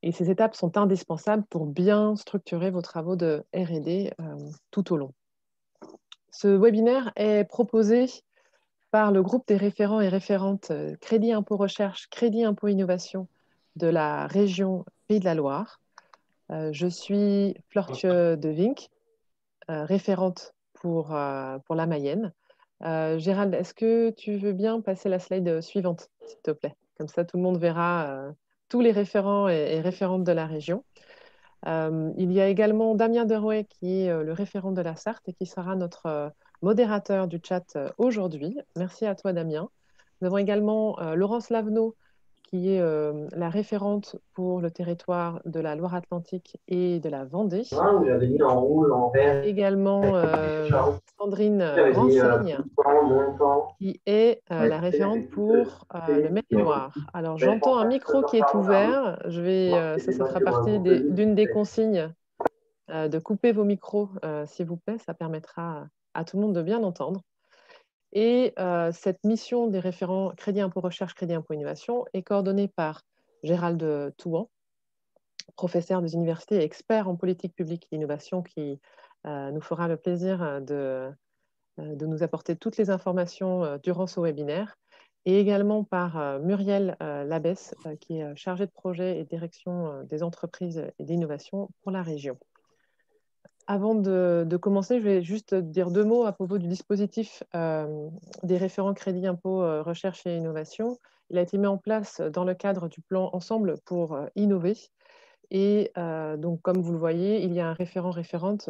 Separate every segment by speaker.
Speaker 1: Et ces étapes sont indispensables pour bien structurer vos travaux de R&D tout au long. Ce webinaire est proposé par le groupe des référents et référentes Crédit Impôt Recherche, Crédit Impôt Innovation de la région Pays de la Loire. Je suis Flortje de Vink, référente pour la Mayenne. Gérald, est-ce que tu veux bien passer la slide suivante, s'il te plaît? Comme ça, tout le monde verra tous les référents et référentes de la région. Il y a également Damien Derouet, qui est le référent de la Sarthe et qui sera notre modérateur du chat aujourd'hui. Merci à toi, Damien. Nous avons également Laurence Lavenot, qui est la référente pour le territoire de la Loire-Atlantique et de la Vendée.
Speaker 2: Vous l'avez mis en rouge, en vert.
Speaker 1: Également Sandrine Renseigne, qui est la référente pour le Maine-et-Loire. Alors, j'entends un micro qui est ouvert. Ça fera partie d'une des consignes de couper vos micros, s'il vous plaît. Ça permettra à tout le monde de bien entendre. Et cette mission des référents Crédit Impôt Recherche, Crédit Impôt Innovation est coordonnée par Gérald Touan, professeur des universités et expert en politique publique et innovation, qui nous fera le plaisir de nous apporter toutes les informations durant ce webinaire, et également par Muriel Labesse, qui est chargée de projet et direction des entreprises et d'innovation pour la région. Avant de commencer, je vais juste dire deux mots à propos du dispositif des référents Crédit Impôt Recherche et Innovation. Il a été mis en place dans le cadre du plan Ensemble pour innover. Et donc, comme vous le voyez, il y a un référent-référente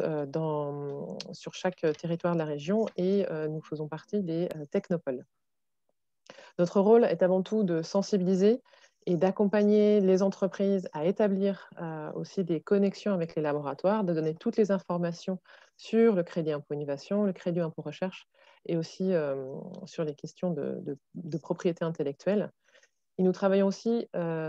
Speaker 1: sur chaque territoire de la région et nous faisons partie des technopoles. Notre rôle est avant tout de sensibiliser et d'accompagner les entreprises à établir aussi des connexions avec les laboratoires, de donner toutes les informations sur le crédit impôt innovation, le crédit impôt recherche et aussi sur les questions de propriété intellectuelle. Et nous travaillons aussi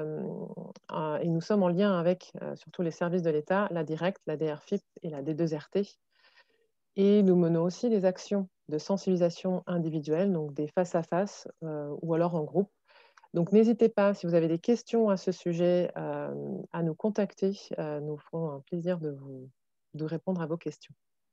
Speaker 1: et nous sommes en lien avec surtout les services de l'État, la DIRECT, la DRFIP et la D2RT. Et nous menons aussi des actions de sensibilisation individuelle, donc des face-à-face ou alors en groupe. Donc n'hésitez pas, si vous avez des questions à ce sujet, à nous contacter. Nous ferons un plaisir de répondre à vos questions.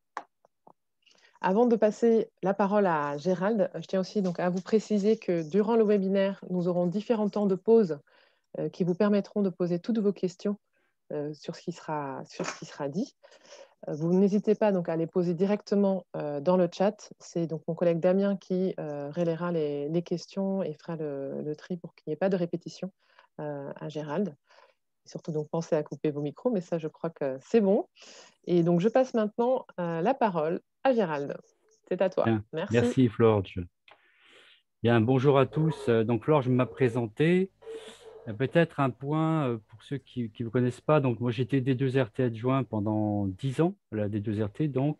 Speaker 1: Avant de passer la parole à Gérald, je tiens aussi donc à vous préciser que durant le webinaire, nous aurons différents temps de pause qui vous permettront de poser toutes vos questions sur ce qui sera dit. Vous n'hésitez pas donc à les poser directement dans le chat. C'est donc mon collègue Damien qui relayera les questions et fera le tri pour qu'il n'y ait pas de répétition à Gérald. Et surtout, donc, pensez à couper vos micros, mais ça, je crois que c'est bon. Et donc, je passe maintenant la parole à Gérald. C'est à toi.
Speaker 3: Bien.
Speaker 1: Merci.
Speaker 3: Merci, Florge. Bien, bonjour à tous. Donc, Florge m'a présenté. Peut-être un point pour ceux qui ne me connaissent pas. Donc, moi, j'étais D2RT adjoint pendant 10 ans, la D2RT, donc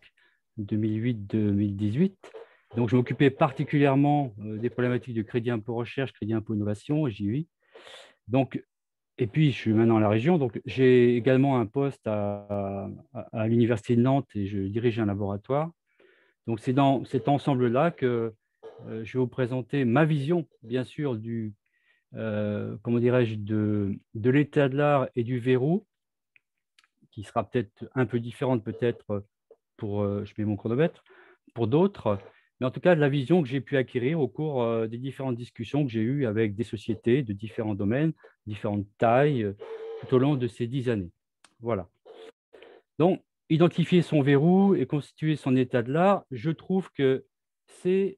Speaker 3: 2008-2018. Donc, je m'occupais particulièrement des problématiques de crédit impôt recherche, crédit impôt innovation, JUI. Donc, et puis, je suis maintenant à la région. Donc, j'ai également un poste à l'Université de Nantes et je dirige un laboratoire. Donc, c'est dans cet ensemble-là que je vais vous présenter ma vision, bien sûr, comment dirais-je, de l'état de l'art et du verrou, qui sera peut-être un peu différente, peut-être, je mets mon chronomètre, pour d'autres, mais en tout cas, de la vision que j'ai pu acquérir au cours des différentes discussions que j'ai eues avec des sociétés de différents domaines, différentes tailles, tout au long de ces 10 années. Voilà. Donc, identifier son verrou et constituer son état de l'art, je trouve que c'est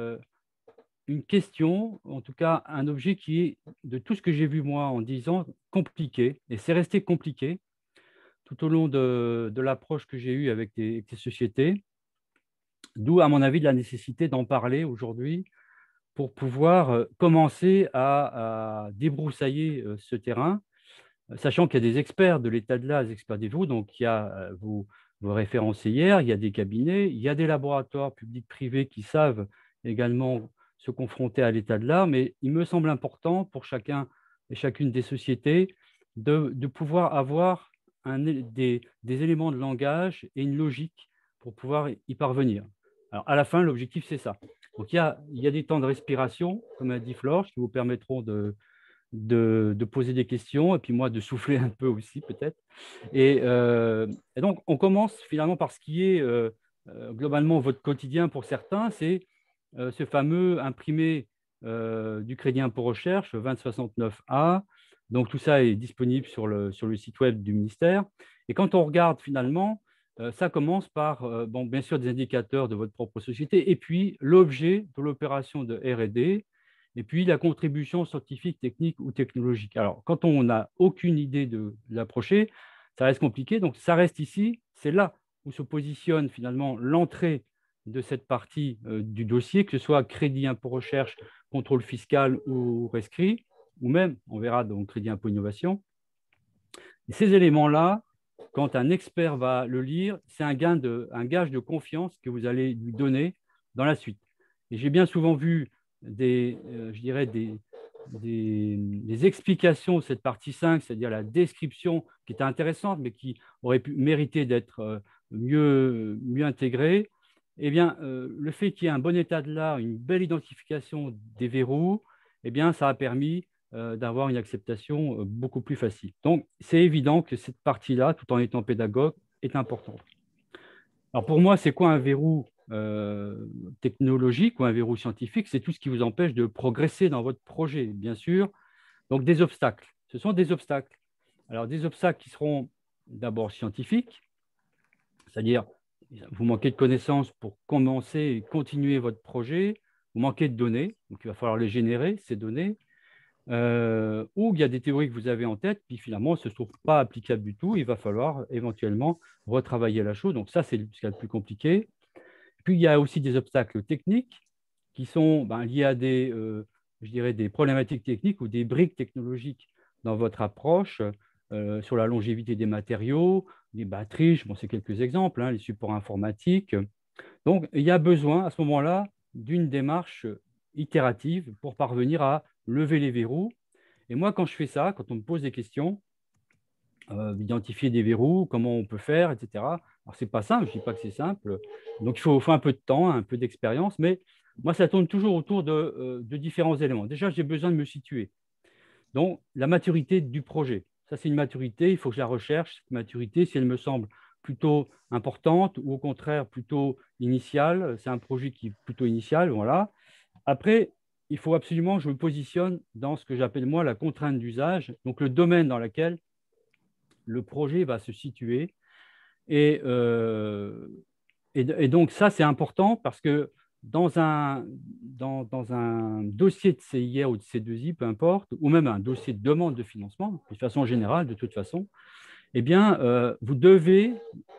Speaker 3: une question, en tout cas un objet qui est, de tout ce que j'ai vu moi en 10 ans, compliqué. Et c'est resté compliqué tout au long de l'approche que j'ai eue avec des sociétés. D'où, à mon avis, de la nécessité d'en parler aujourd'hui pour pouvoir commencer à débroussailler ce terrain, sachant qu'il y a des experts de l'état de l'art, des experts des verrous, donc il y a vos référencières, il y a des cabinets, il y a des laboratoires publics privés qui savent également se confronter à l'état de l'art, mais il me semble important pour chacun et chacune des sociétés de pouvoir avoir des éléments de langage et une logique pour pouvoir y parvenir. Alors, à la fin, l'objectif, c'est ça. Donc, il y a des temps de respiration, comme a dit Flore, qui vous permettront de poser des questions et puis moi de souffler un peu aussi peut-être. Et donc, on commence finalement par ce qui est globalement votre quotidien pour certains, c'est ce fameux imprimé du crédit impôt recherche 2069A. Donc, tout ça est disponible sur le site web du ministère. Et quand on regarde finalement, ça commence par, bon, bien sûr, des indicateurs de votre propre société et puis l'objet de l'opération de R&D et puis la contribution scientifique, technique ou technologique. Alors, quand on n'a aucune idée de l'approcher, ça reste compliqué. Donc, ça reste ici. C'est là où se positionne finalement l'entrée de cette partie du dossier, que ce soit crédit impôt recherche, contrôle fiscal ou rescrit, ou même, on verra, donc crédit impôt innovation. Et ces éléments-là, quand un expert va le lire, c'est un gage de confiance que vous allez lui donner dans la suite. Et j'ai bien souvent vu je dirais des explications de cette partie 5, c'est-à-dire la description qui était intéressante, mais qui aurait pu mériter d'être mieux intégrée. Eh bien, le fait qu'il y ait un bon état de l'art, une belle identification des verrous, eh bien, ça a permis d'avoir une acceptation beaucoup plus facile. Donc, c'est évident que cette partie-là, tout en étant pédagogue, est importante. Alors, pour moi, c'est quoi un verrou technologique ou un verrou scientifique? C'est tout ce qui vous empêche de progresser dans votre projet, bien sûr. Donc, des obstacles. Ce sont des obstacles. Alors, des obstacles qui seront d'abord scientifiques, c'est-à-dire vous manquez de connaissances pour commencer et continuer votre projet, vous manquez de données, donc il va falloir les générer, ces données. Ou il y a des théories que vous avez en tête, puis finalement, ne se trouvent pas applicables du tout. Il va falloir éventuellement retravailler la chose. Donc ça, c'est ce qu'il y a de plus compliqué. Puis, il y a aussi des obstacles techniques qui sont liés à je dirais, des problématiques techniques ou des briques technologiques dans votre approche sur la longévité des matériaux, les batteries, je pensais quelques exemples, les supports informatiques. Donc, il y a besoin à ce moment-là d'une démarche itérative pour parvenir à lever les verrous. Et moi, quand je fais ça, quand on me pose des questions, identifier des verrous, comment on peut faire, etc. Alors, ce n'est pas simple, je ne dis pas que c'est simple. Donc, il faut un peu de temps, un peu d'expérience, mais moi, ça tourne toujours autour de différents éléments. Déjà, j'ai besoin de me situer. Donc, la maturité du projet. Ça, c'est une maturité, il faut que je la recherche, cette maturité, si elle me semble plutôt importante ou au contraire plutôt initiale. C'est un projet qui est plutôt initial, voilà. Après, il faut absolument que je me positionne dans ce que j'appelle moi la contrainte d'usage, donc le domaine dans lequel le projet va se situer. Et donc, ça, c'est important parce que dans un dossier de CIR ou de C2I, peu importe, ou même un dossier de demande de financement, de façon générale, de toute façon, eh bien, vous devez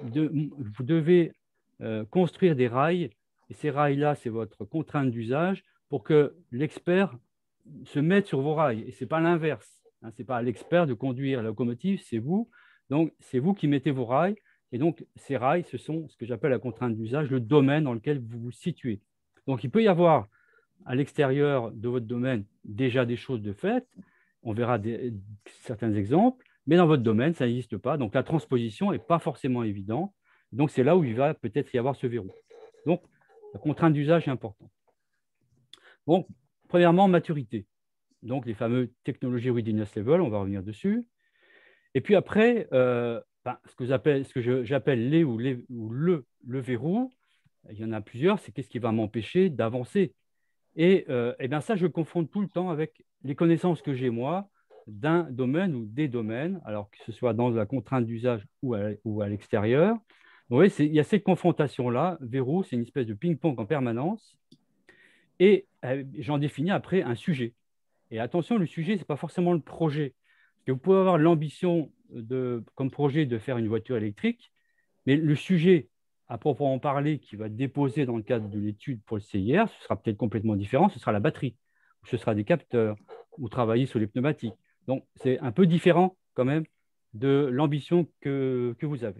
Speaker 3: construire des rails, et ces rails-là, c'est votre contrainte d'usage, pour que l'expert se mette sur vos rails. Et ce n'est pas l'inverse. Ce n'est pas à l'expert de conduire la locomotive, c'est vous. Donc, c'est vous qui mettez vos rails. Et donc, ces rails, ce sont ce que j'appelle la contrainte d'usage, le domaine dans lequel vous vous situez. Donc, il peut y avoir à l'extérieur de votre domaine déjà des choses de fait. On verra certains exemples, mais dans votre domaine, ça n'existe pas. Donc, la transposition n'est pas forcément évidente. Donc, c'est là où il va peut-être y avoir ce verrou. Donc, la contrainte d'usage est importante. Bon, premièrement, maturité. Donc, les fameux technologies readiness level, on va revenir dessus. Et puis après, ce que j'appelle le verrou, il y en a plusieurs, c'est qu'est-ce qui va m'empêcher d'avancer. Et bien ça, je le confronte tout le temps avec les connaissances que j'ai moi d'un domaine ou des domaines, alors que ce soit dans la contrainte d'usage ou à l'extérieur. Vous voyez, il y a cette confrontation-là. Verrou, c'est une espèce de ping-pong en permanence. Et j'en définis après un sujet. Et attention, le sujet, ce n'est pas forcément le projet. Parce que vous pouvez avoir l'ambition comme projet de faire une voiture électrique, mais le sujet, à proprement parler, qui va être déposé dans le cadre de l'étude pour le CIR, ce sera peut-être complètement différent. Ce sera la batterie, ou ce sera des capteurs, ou travailler sur les pneumatiques. Donc, c'est un peu différent quand même de l'ambition que vous avez.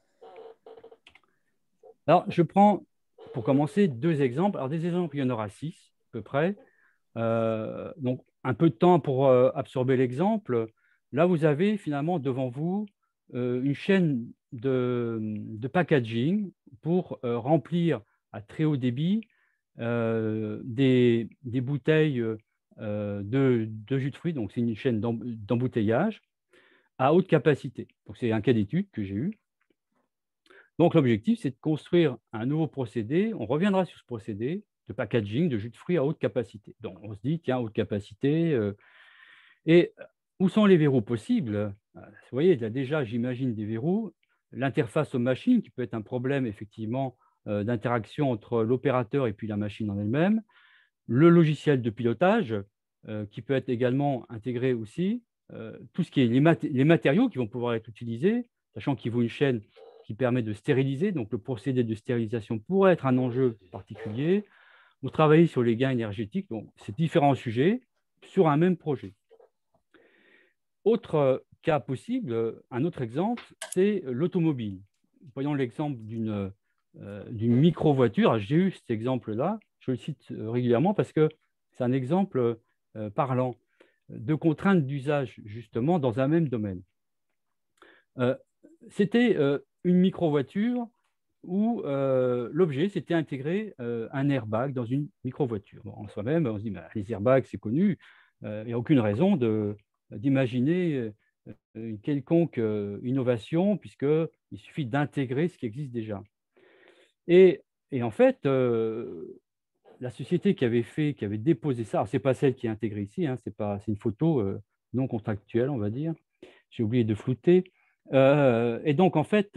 Speaker 3: Alors, je prends, pour commencer, 2 exemples. Alors, des exemples, il y en aura 6 à peu près. Donc, un peu de temps pour absorber l'exemple. Là, vous avez finalement devant vous une chaîne de packaging pour remplir à très haut débit des bouteilles de jus de fruits, donc c'est une chaîne d'embouteillage à haute capacité. Donc c'est un cas d'étude que j'ai eu. Donc l'objectif, c'est de construire un nouveau procédé. On reviendra sur ce procédé de packaging de jus de fruits à haute capacité. Donc on se dit, tiens, haute capacité. Et où sont les verrous possibles? Vous voyez, là, déjà, j'imagine des verrous. L'interface aux machines, qui peut être un problème, effectivement, d'interaction entre l'opérateur et puis la machine en elle-même. Le logiciel de pilotage, qui peut être également intégré aussi. Tout ce qui est les matériaux qui vont pouvoir être utilisés, sachant qu'il faut une chaîne qui permet de stériliser. Donc, le procédé de stérilisation pourrait être un enjeu particulier. Vous travaillez sur les gains énergétiques. Donc, c'est différents sujets sur un même projet. Autre cas possible, un autre exemple, c'est l'automobile. Voyons l'exemple d'une micro-voiture. J'ai eu cet exemple-là, je le cite régulièrement parce que c'est un exemple parlant de contraintes d'usage, justement, dans un même domaine. C'était une micro-voiture où l'objet, c'était intégrer un airbag dans une micro-voiture. Bon, en soi-même, on se dit, bah, les airbags, c'est connu, il n'y a aucune raison d'imaginer une quelconque innovation, puisqu'il suffit d'intégrer ce qui existe déjà. Et en fait, la société qui avait déposé ça, ce n'est pas celle qui est intégrée ici, hein, c'est une photo non contractuelle, on va dire. J'ai oublié de flouter. Et donc, en fait,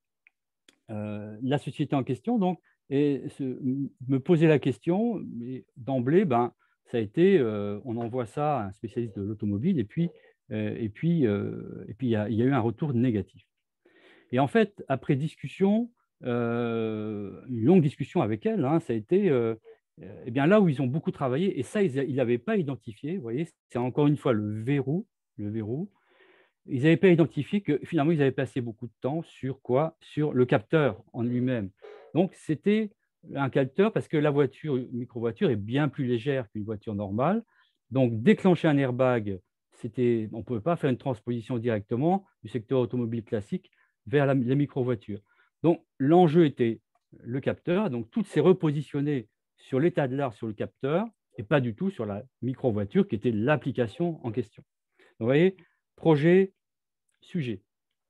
Speaker 3: la société en question me posait la question, mais d'emblée, ça a été, on envoie ça à un spécialiste de l'automobile, et puis il y a eu un retour négatif. Et en fait, après discussion, une longue discussion avec elle, hein, ça a été eh bien, là où ils ont beaucoup travaillé, et ça, ils n'avaient pas identifié, vous voyez, c'est encore une fois le verrou. Ils n'avaient pas identifié que finalement, ils avaient passé beaucoup de temps sur quoi? Sur le capteur en lui-même. Donc, c'était un capteur parce que la micro-voiture est bien plus légère qu'une voiture normale. Donc, déclencher un airbag, on ne pouvait pas faire une transposition directement du secteur automobile classique vers la micro-voiture. Donc, l'enjeu était le capteur. Donc, tout s'est repositionné sur l'état de l'art sur le capteur et pas du tout sur la micro-voiture qui était l'application en question. Donc, vous voyez, projet, sujet.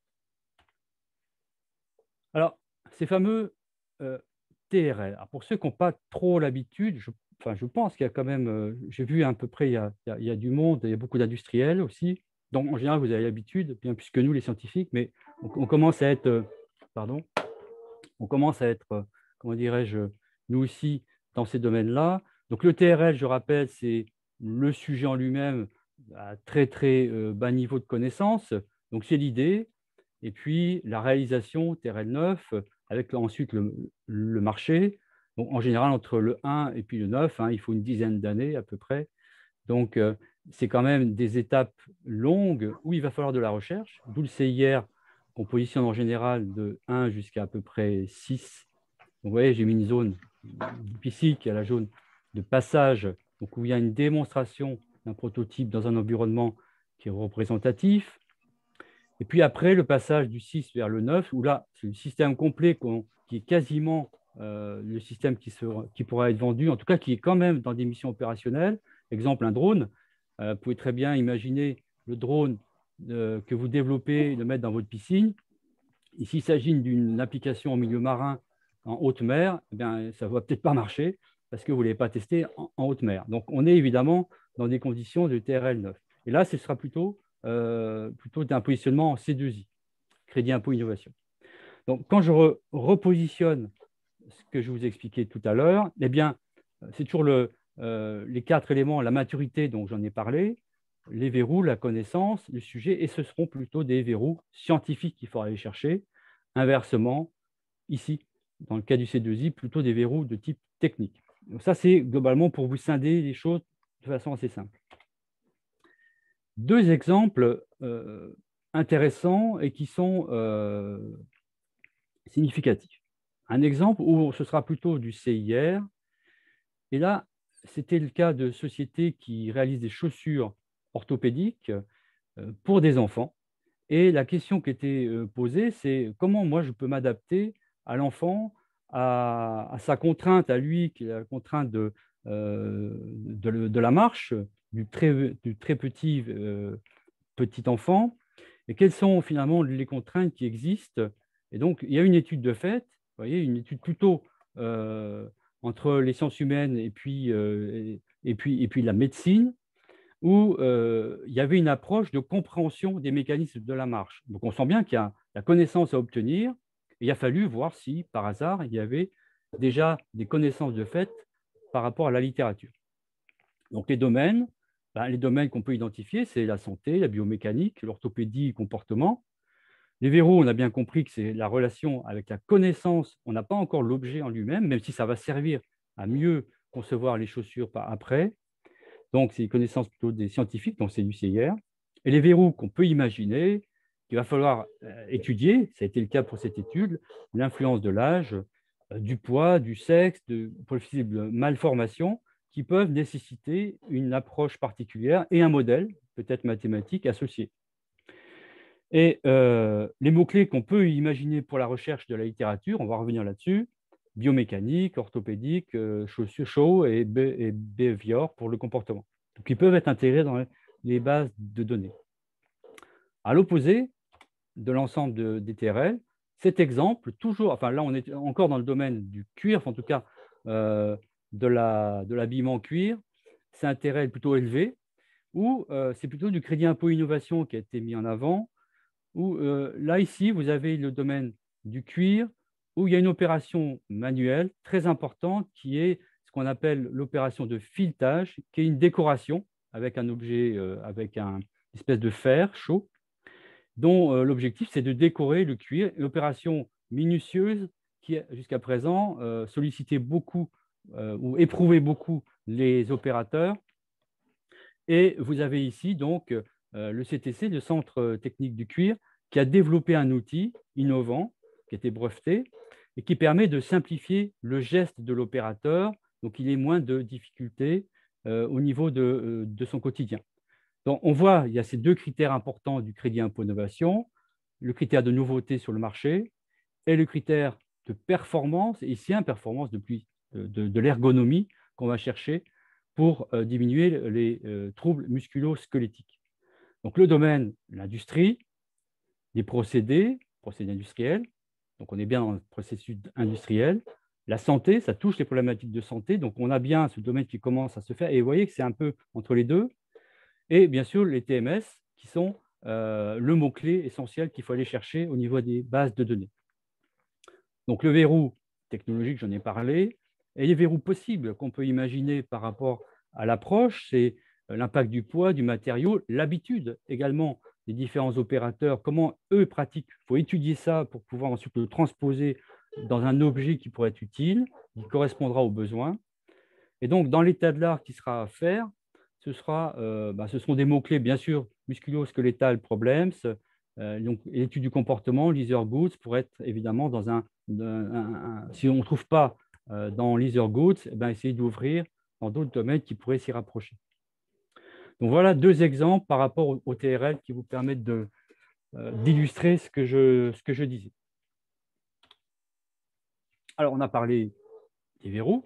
Speaker 3: Alors, ces fameux TRL. Alors, pour ceux qui n'ont pas trop l'habitude, je pense qu'il y a quand même, j'ai vu à peu près, il y a du monde, il y a beaucoup d'industriels aussi. Donc, en général, vous avez l'habitude, bien plus que nous, les scientifiques, mais on commence à être, comment dirais-je, nous aussi, dans ces domaines-là. Donc, le TRL, je rappelle, c'est le sujet en lui-même à très, très bas niveau de connaissance. Donc, c'est l'idée. Et puis, la réalisation TRL 9, avec ensuite le marché. Donc, en général, entre le 1 et puis le 9, hein, il faut une dizaine d'années à peu près. Donc, c'est quand même des étapes longues où il va falloir de la recherche, d'où le CIR qu'on positionne en général de 1 jusqu'à à peu près 6. Donc, vous voyez, j'ai mis une zone ici qui est la zone de passage, donc où il y a une démonstration d'un prototype dans un environnement qui est représentatif. Et puis après, le passage du 6 vers le 9, où là, c'est le système complet qui est quasiment le système qui pourra être vendu, en tout cas qui est quand même dans des missions opérationnelles. Exemple, un drone. Vous pouvez très bien imaginer le drone que vous développez, le mettre dans votre piscine. Et s'il s'agit d'une application en milieu marin, en haute mer, eh bien, ça ne va peut-être pas marcher parce que vous ne l'avez pas testé en haute mer. Donc, on est évidemment dans des conditions de TRL 9. Et là, ce sera plutôt d'un positionnement en C2I, crédit impôt innovation. Donc, quand je repositionne ce que je vous expliquais tout à l'heure, eh bien, c'est toujours les 4 éléments, la maturité dont j'en ai parlé, les verrous, la connaissance, le sujet, et ce seront plutôt des verrous scientifiques qu'il faudra aller chercher. Inversement, ici, dans le cas du C2I, plutôt des verrous de type technique. Donc ça, c'est globalement pour vous scinder les choses de façon assez simple. 2 exemples intéressants et qui sont significatifs. Un exemple où ce sera plutôt du CIR. Et là, c'était le cas de sociétés qui réalisent des chaussures orthopédiques pour des enfants. Et la question qui était posée, c'est comment moi je peux m'adapter à l'enfant, à sa contrainte, à lui, qui est la contrainte de la marche, du très petit enfant, et quelles sont finalement les contraintes qui existent. Et donc, il y a une étude de fait, vous voyez, une étude plutôt entre les sciences humaines et puis la médecine, où il y avait une approche de compréhension des mécanismes de la marche. Donc, on sent bien qu'il y a la connaissance à obtenir, et il a fallu voir si, par hasard, il y avait déjà des connaissances de fait par rapport à la littérature. Donc, les domaines qu'on peut identifier, c'est la santé, la biomécanique, l'orthopédie, le comportement. Les verrous, on a bien compris que c'est la relation avec la connaissance. On n'a pas encore l'objet en lui-même, même si ça va servir à mieux concevoir les chaussures par après. Donc, c'est une connaissance plutôt des scientifiques, donc c'est du CIR. Et les verrous qu'on peut imaginer, qu'il va falloir étudier, ça a été le cas pour cette étude, l'influence de l'âge, du poids, du sexe, de possibles malformations qui peuvent nécessiter une approche particulière et un modèle, peut-être mathématique, associé. Et les mots-clés qu'on peut imaginer pour la recherche de la littérature, on va revenir là-dessus, biomécanique, orthopédique, chaussures chaud et behavior pour le comportement. Donc, ils peuvent être intégrés dans les bases de données. À l'opposé de l'ensemble des TRL, cet exemple, toujours, enfin là on est encore dans le domaine du cuir, enfin, en tout cas de l'habillement cuir, c'est un TRL plutôt élevé, où c'est plutôt du crédit impôt innovation qui a été mis en avant, où là, ici, vous avez le domaine du cuir, où il y a une opération manuelle très importante qui est ce qu'on appelle l'opération de filetage, qui est une décoration avec un objet, avec une espèce de fer chaud, dont l'objectif, c'est de décorer le cuir. Une opération minutieuse qui, jusqu'à présent, sollicitait beaucoup ou éprouvait beaucoup les opérateurs. Et vous avez ici donc le CTC, le Centre technique du cuir, qui a développé un outil innovant qui a été breveté et qui permet de simplifier le geste de l'opérateur, donc il ait moins de difficultés au niveau de son quotidien. Donc on voit, il y a ces deux critères importants du crédit impôt innovation, le critère de nouveauté sur le marché et le critère de performance, et ici performance de l'ergonomie qu'on va chercher pour diminuer les troubles musculo-squelettiques. Donc, le domaine, l'industrie, les procédés industriels, donc on est bien dans le processus industriel. La santé, ça touche les problématiques de santé, donc on a bien ce domaine qui commence à se faire, et vous voyez que c'est un peu entre les deux. Et bien sûr, les TMS, qui sont le mot-clé essentiel qu'il faut aller chercher au niveau des bases de données. Donc, le verrou technologique, j'en ai parlé, et les verrous possibles qu'on peut imaginer par rapport à l'approche, c'est l'impact du poids, du matériau, l'habitude également des différents opérateurs, comment eux pratiquent. Il faut étudier ça pour pouvoir ensuite le transposer dans un objet qui pourrait être utile, qui correspondra aux besoins. Et donc, dans l'état de l'art qui sera à faire, ce seront des mots-clés, bien sûr, musculo-squelettal problems, donc l'étude du comportement, Leather Goods, pour être évidemment dans si on ne trouve pas dans Leather Goods, essayer d'ouvrir dans d'autres domaines qui pourraient s'y rapprocher. Donc voilà deux exemples par rapport au TRL qui vous permettent d'illustrer ce que je disais. Alors, on a parlé des verrous,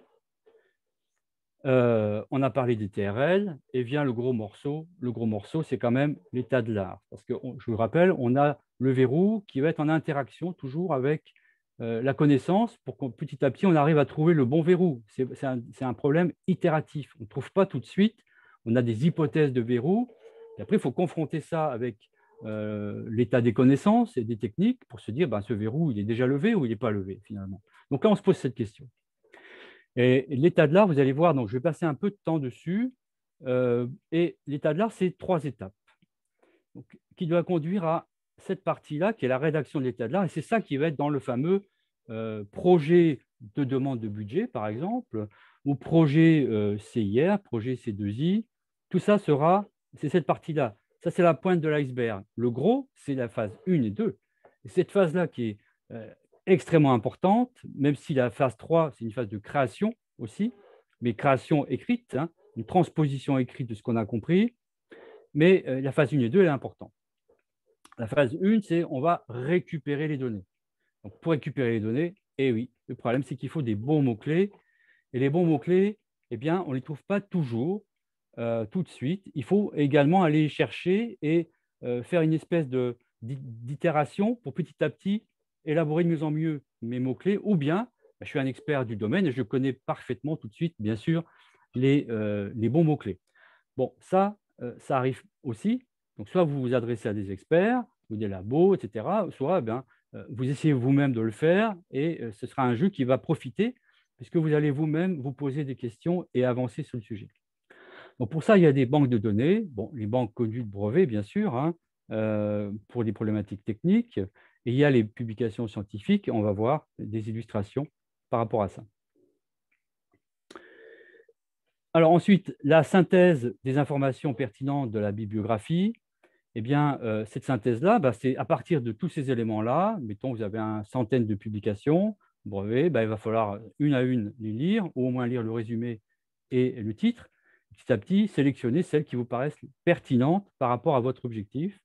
Speaker 3: on a parlé des TRL, et vient le gros morceau. Le gros morceau, c'est quand même l'état de l'art. Parce que, je vous rappelle, on a le verrou qui va être en interaction toujours avec la connaissance pour qu'on petit à petit, on arrive à trouver le bon verrou. C'est un problème itératif. On ne trouve pas tout de suite. On a des hypothèses de verrou. Et après, il faut confronter ça avec l'état des connaissances et des techniques pour se dire, ce verrou, il est déjà levé ou il n'est pas levé, finalement. Donc là, on se pose cette question. Et l'état de l'art, vous allez voir, donc je vais passer un peu de temps dessus. Et l'état de l'art, c'est 3 étapes donc, qui doit conduire à cette partie-là, qui est la rédaction de l'état de l'art. Et c'est ça qui va être dans le fameux projet de demande de budget, par exemple, ou projet CIR, projet C2I. Tout ça c'est cette partie-là. Ça, c'est la pointe de l'iceberg. Le gros, c'est la phase 1 et 2. Et cette phase-là qui est extrêmement importante, même si la phase 3, c'est une phase de création aussi, mais création écrite, une transposition écrite de ce qu'on a compris, mais la phase 1 et 2, elle est importante. La phase 1, c'est on va récupérer les données. Donc, pour récupérer les données, oui, le problème, c'est qu'il faut des bons mots-clés, et les bons mots-clés, eh bien, on ne les trouve pas toujours tout de suite. Il faut également aller les chercher et faire une espèce d'itération pour petit à petit élaborer de mieux en mieux mes mots-clés, ou bien je suis un expert du domaine et je connais parfaitement tout de suite, bien sûr, les bons mots-clés. Bon, ça arrive aussi. Donc, soit vous vous adressez à des experts ou des labos, etc., soit vous essayez vous-même de le faire et ce sera un jeu qui va profiter puisque vous allez vous-même vous poser des questions et avancer sur le sujet. Donc, pour ça, il y a des banques de données, bon, les banques connues de brevets, bien sûr, hein, pour des problématiques techniques, et il y a les publications scientifiques, on va voir des illustrations par rapport à ça. Alors ensuite, la synthèse des informations pertinentes de la bibliographie, eh bien, cette synthèse-là, c'est à partir de tous ces éléments-là, mettons vous avez une centaine de publications, brevets, il va falloir une à une les lire, ou au moins lire le résumé et le titre, petit à petit sélectionner celles qui vous paraissent pertinentes par rapport à votre objectif,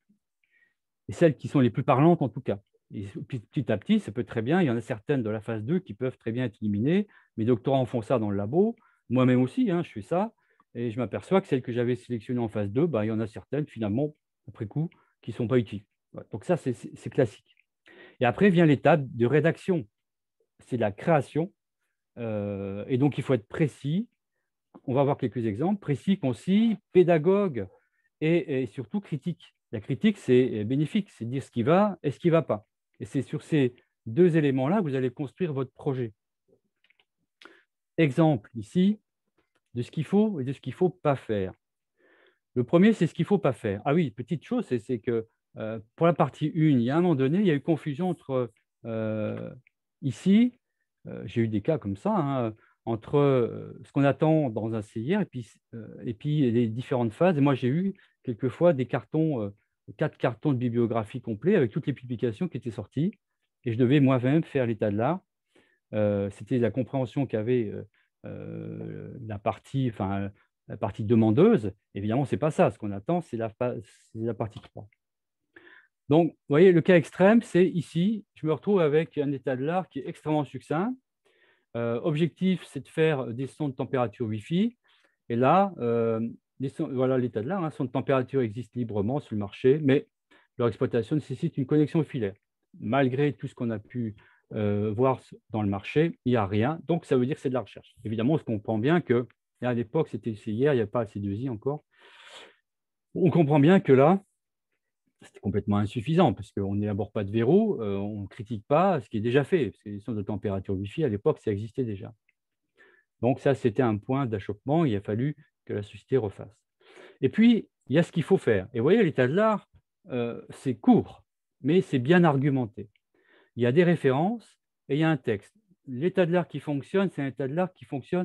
Speaker 3: et celles qui sont les plus parlantes en tout cas. Et petit à petit, ça peut très bien, il y en a certaines de la phase 2 qui peuvent très bien être éliminées. Mes doctorants font ça dans le labo, moi-même aussi, hein, je fais ça, et je m'aperçois que celles que j'avais sélectionnées en phase 2, il y en a certaines finalement, après coup, qui ne sont pas utiles. Voilà. Donc ça, c'est classique. Et après vient l'étape de rédaction, c'est la création, et donc il faut être précis. On va voir quelques exemples, précis, concis, pédagogue et surtout critique. La critique, c'est bénéfique, c'est dire ce qui va et ce qui ne va pas. Et c'est sur ces deux éléments-là que vous allez construire votre projet. Exemple ici de ce qu'il faut et de ce qu'il ne faut pas faire. Le premier, c'est ce qu'il ne faut pas faire. Ah oui, petite chose, c'est que pour la partie 1, il y a un moment donné, il y a eu confusion entre ici, j'ai eu des cas comme ça, hein, entre ce qu'on attend dans un CIR et puis les différentes phases. Et moi, j'ai eu quelquefois des cartons, 4 cartons de bibliographie complets avec toutes les publications qui étaient sorties. Et je devais moi-même faire l'état de l'art. C'était la compréhension qu'avait la partie demandeuse. Évidemment, ce n'est pas ça. Ce qu'on attend, c'est la partie 3. Donc, vous voyez, le cas extrême, c'est ici, je me retrouve avec un état de l'art qui est extrêmement succinct. Objectif, c'est de faire des sons de température Wi-Fi. Et là, voilà l'état de l'art. Sons de température existent librement sur le marché, mais leur exploitation nécessite une connexion filaire. Malgré tout ce qu'on a pu voir dans le marché, il n'y a rien. Donc, ça veut dire que c'est de la recherche. Évidemment, on se comprend bien que, à l'époque, c'était hier, il n'y a pas C2I encore. On comprend bien que là, c'était complètement insuffisant parce qu'on n'élabore pas de verrou, on ne critique pas ce qui est déjà fait. Parce que les sons de température Wi-Fi, à l'époque, ça existait déjà. Donc, ça, c'était un point d'achoppement. Il a fallu que la société refasse. Et puis, il y a ce qu'il faut faire. Et vous voyez, l'état de l'art, c'est court, mais c'est bien argumenté. Il y a des références et il y a un texte. L'état de l'art qui fonctionne, c'est un état de l'art qui fonctionne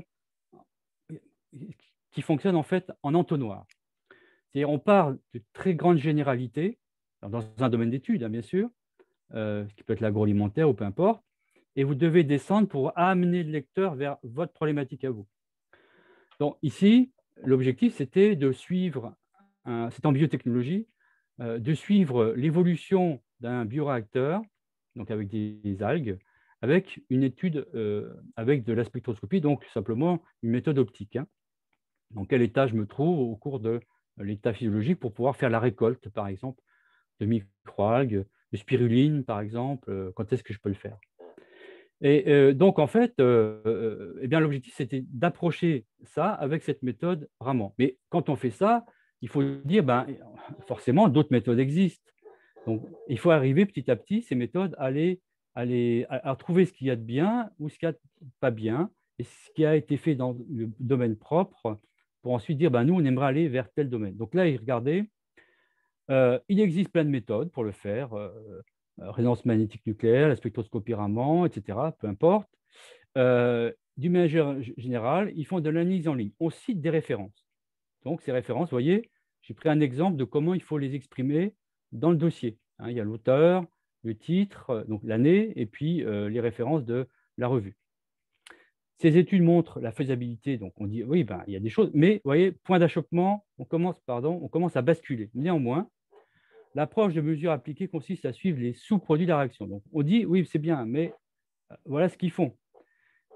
Speaker 3: en fait en entonnoir. C'est-à-dire, on parle de très grandes généralités, dans un domaine d'études, hein, bien sûr, ce qui peut être l'agroalimentaire ou peu importe, et vous devez descendre pour amener le lecteur vers votre problématique à vous. Donc ici, l'objectif, c'était de suivre, c'est en biotechnologie, de suivre l'évolution d'un bioréacteur, donc avec des algues, avec une étude avec de la spectroscopie, donc simplement une méthode optique. Hein. Dans quel état je me trouve au cours de l'état physiologique pour pouvoir faire la récolte, par exemple, de microalgues, de spiruline, par exemple, quand est-ce que je peux le faire? Et donc, en fait, eh bien, l'objectif, c'était d'approcher ça avec cette méthode Raman. Mais quand on fait ça, il faut dire, forcément, d'autres méthodes existent. Donc, il faut arriver petit à petit, ces méthodes, à trouver ce qu'il y a de bien ou ce qu'il n'y a de pas bien, et ce qui a été fait dans le domaine propre, pour ensuite dire, nous, on aimerait aller vers tel domaine. Donc là, regardez, il existe plein de méthodes pour le faire, résonance magnétique nucléaire, la spectroscopie Raman, etc., peu importe. D'une manière générale, ils font de l'analyse en ligne. On cite des références. Donc, ces références, vous voyez, j'ai pris un exemple de comment il faut les exprimer dans le dossier. Hein, il y a l'auteur, le titre, donc l'année, et puis les références de la revue. Ces études montrent la faisabilité, donc on dit, oui, il y a des choses, mais vous voyez, point d'achoppement, on commence à basculer. Néanmoins, l'approche de mesure appliquée consiste à suivre les sous-produits de la réaction. Donc, on dit, oui, c'est bien, mais voilà ce qu'ils font.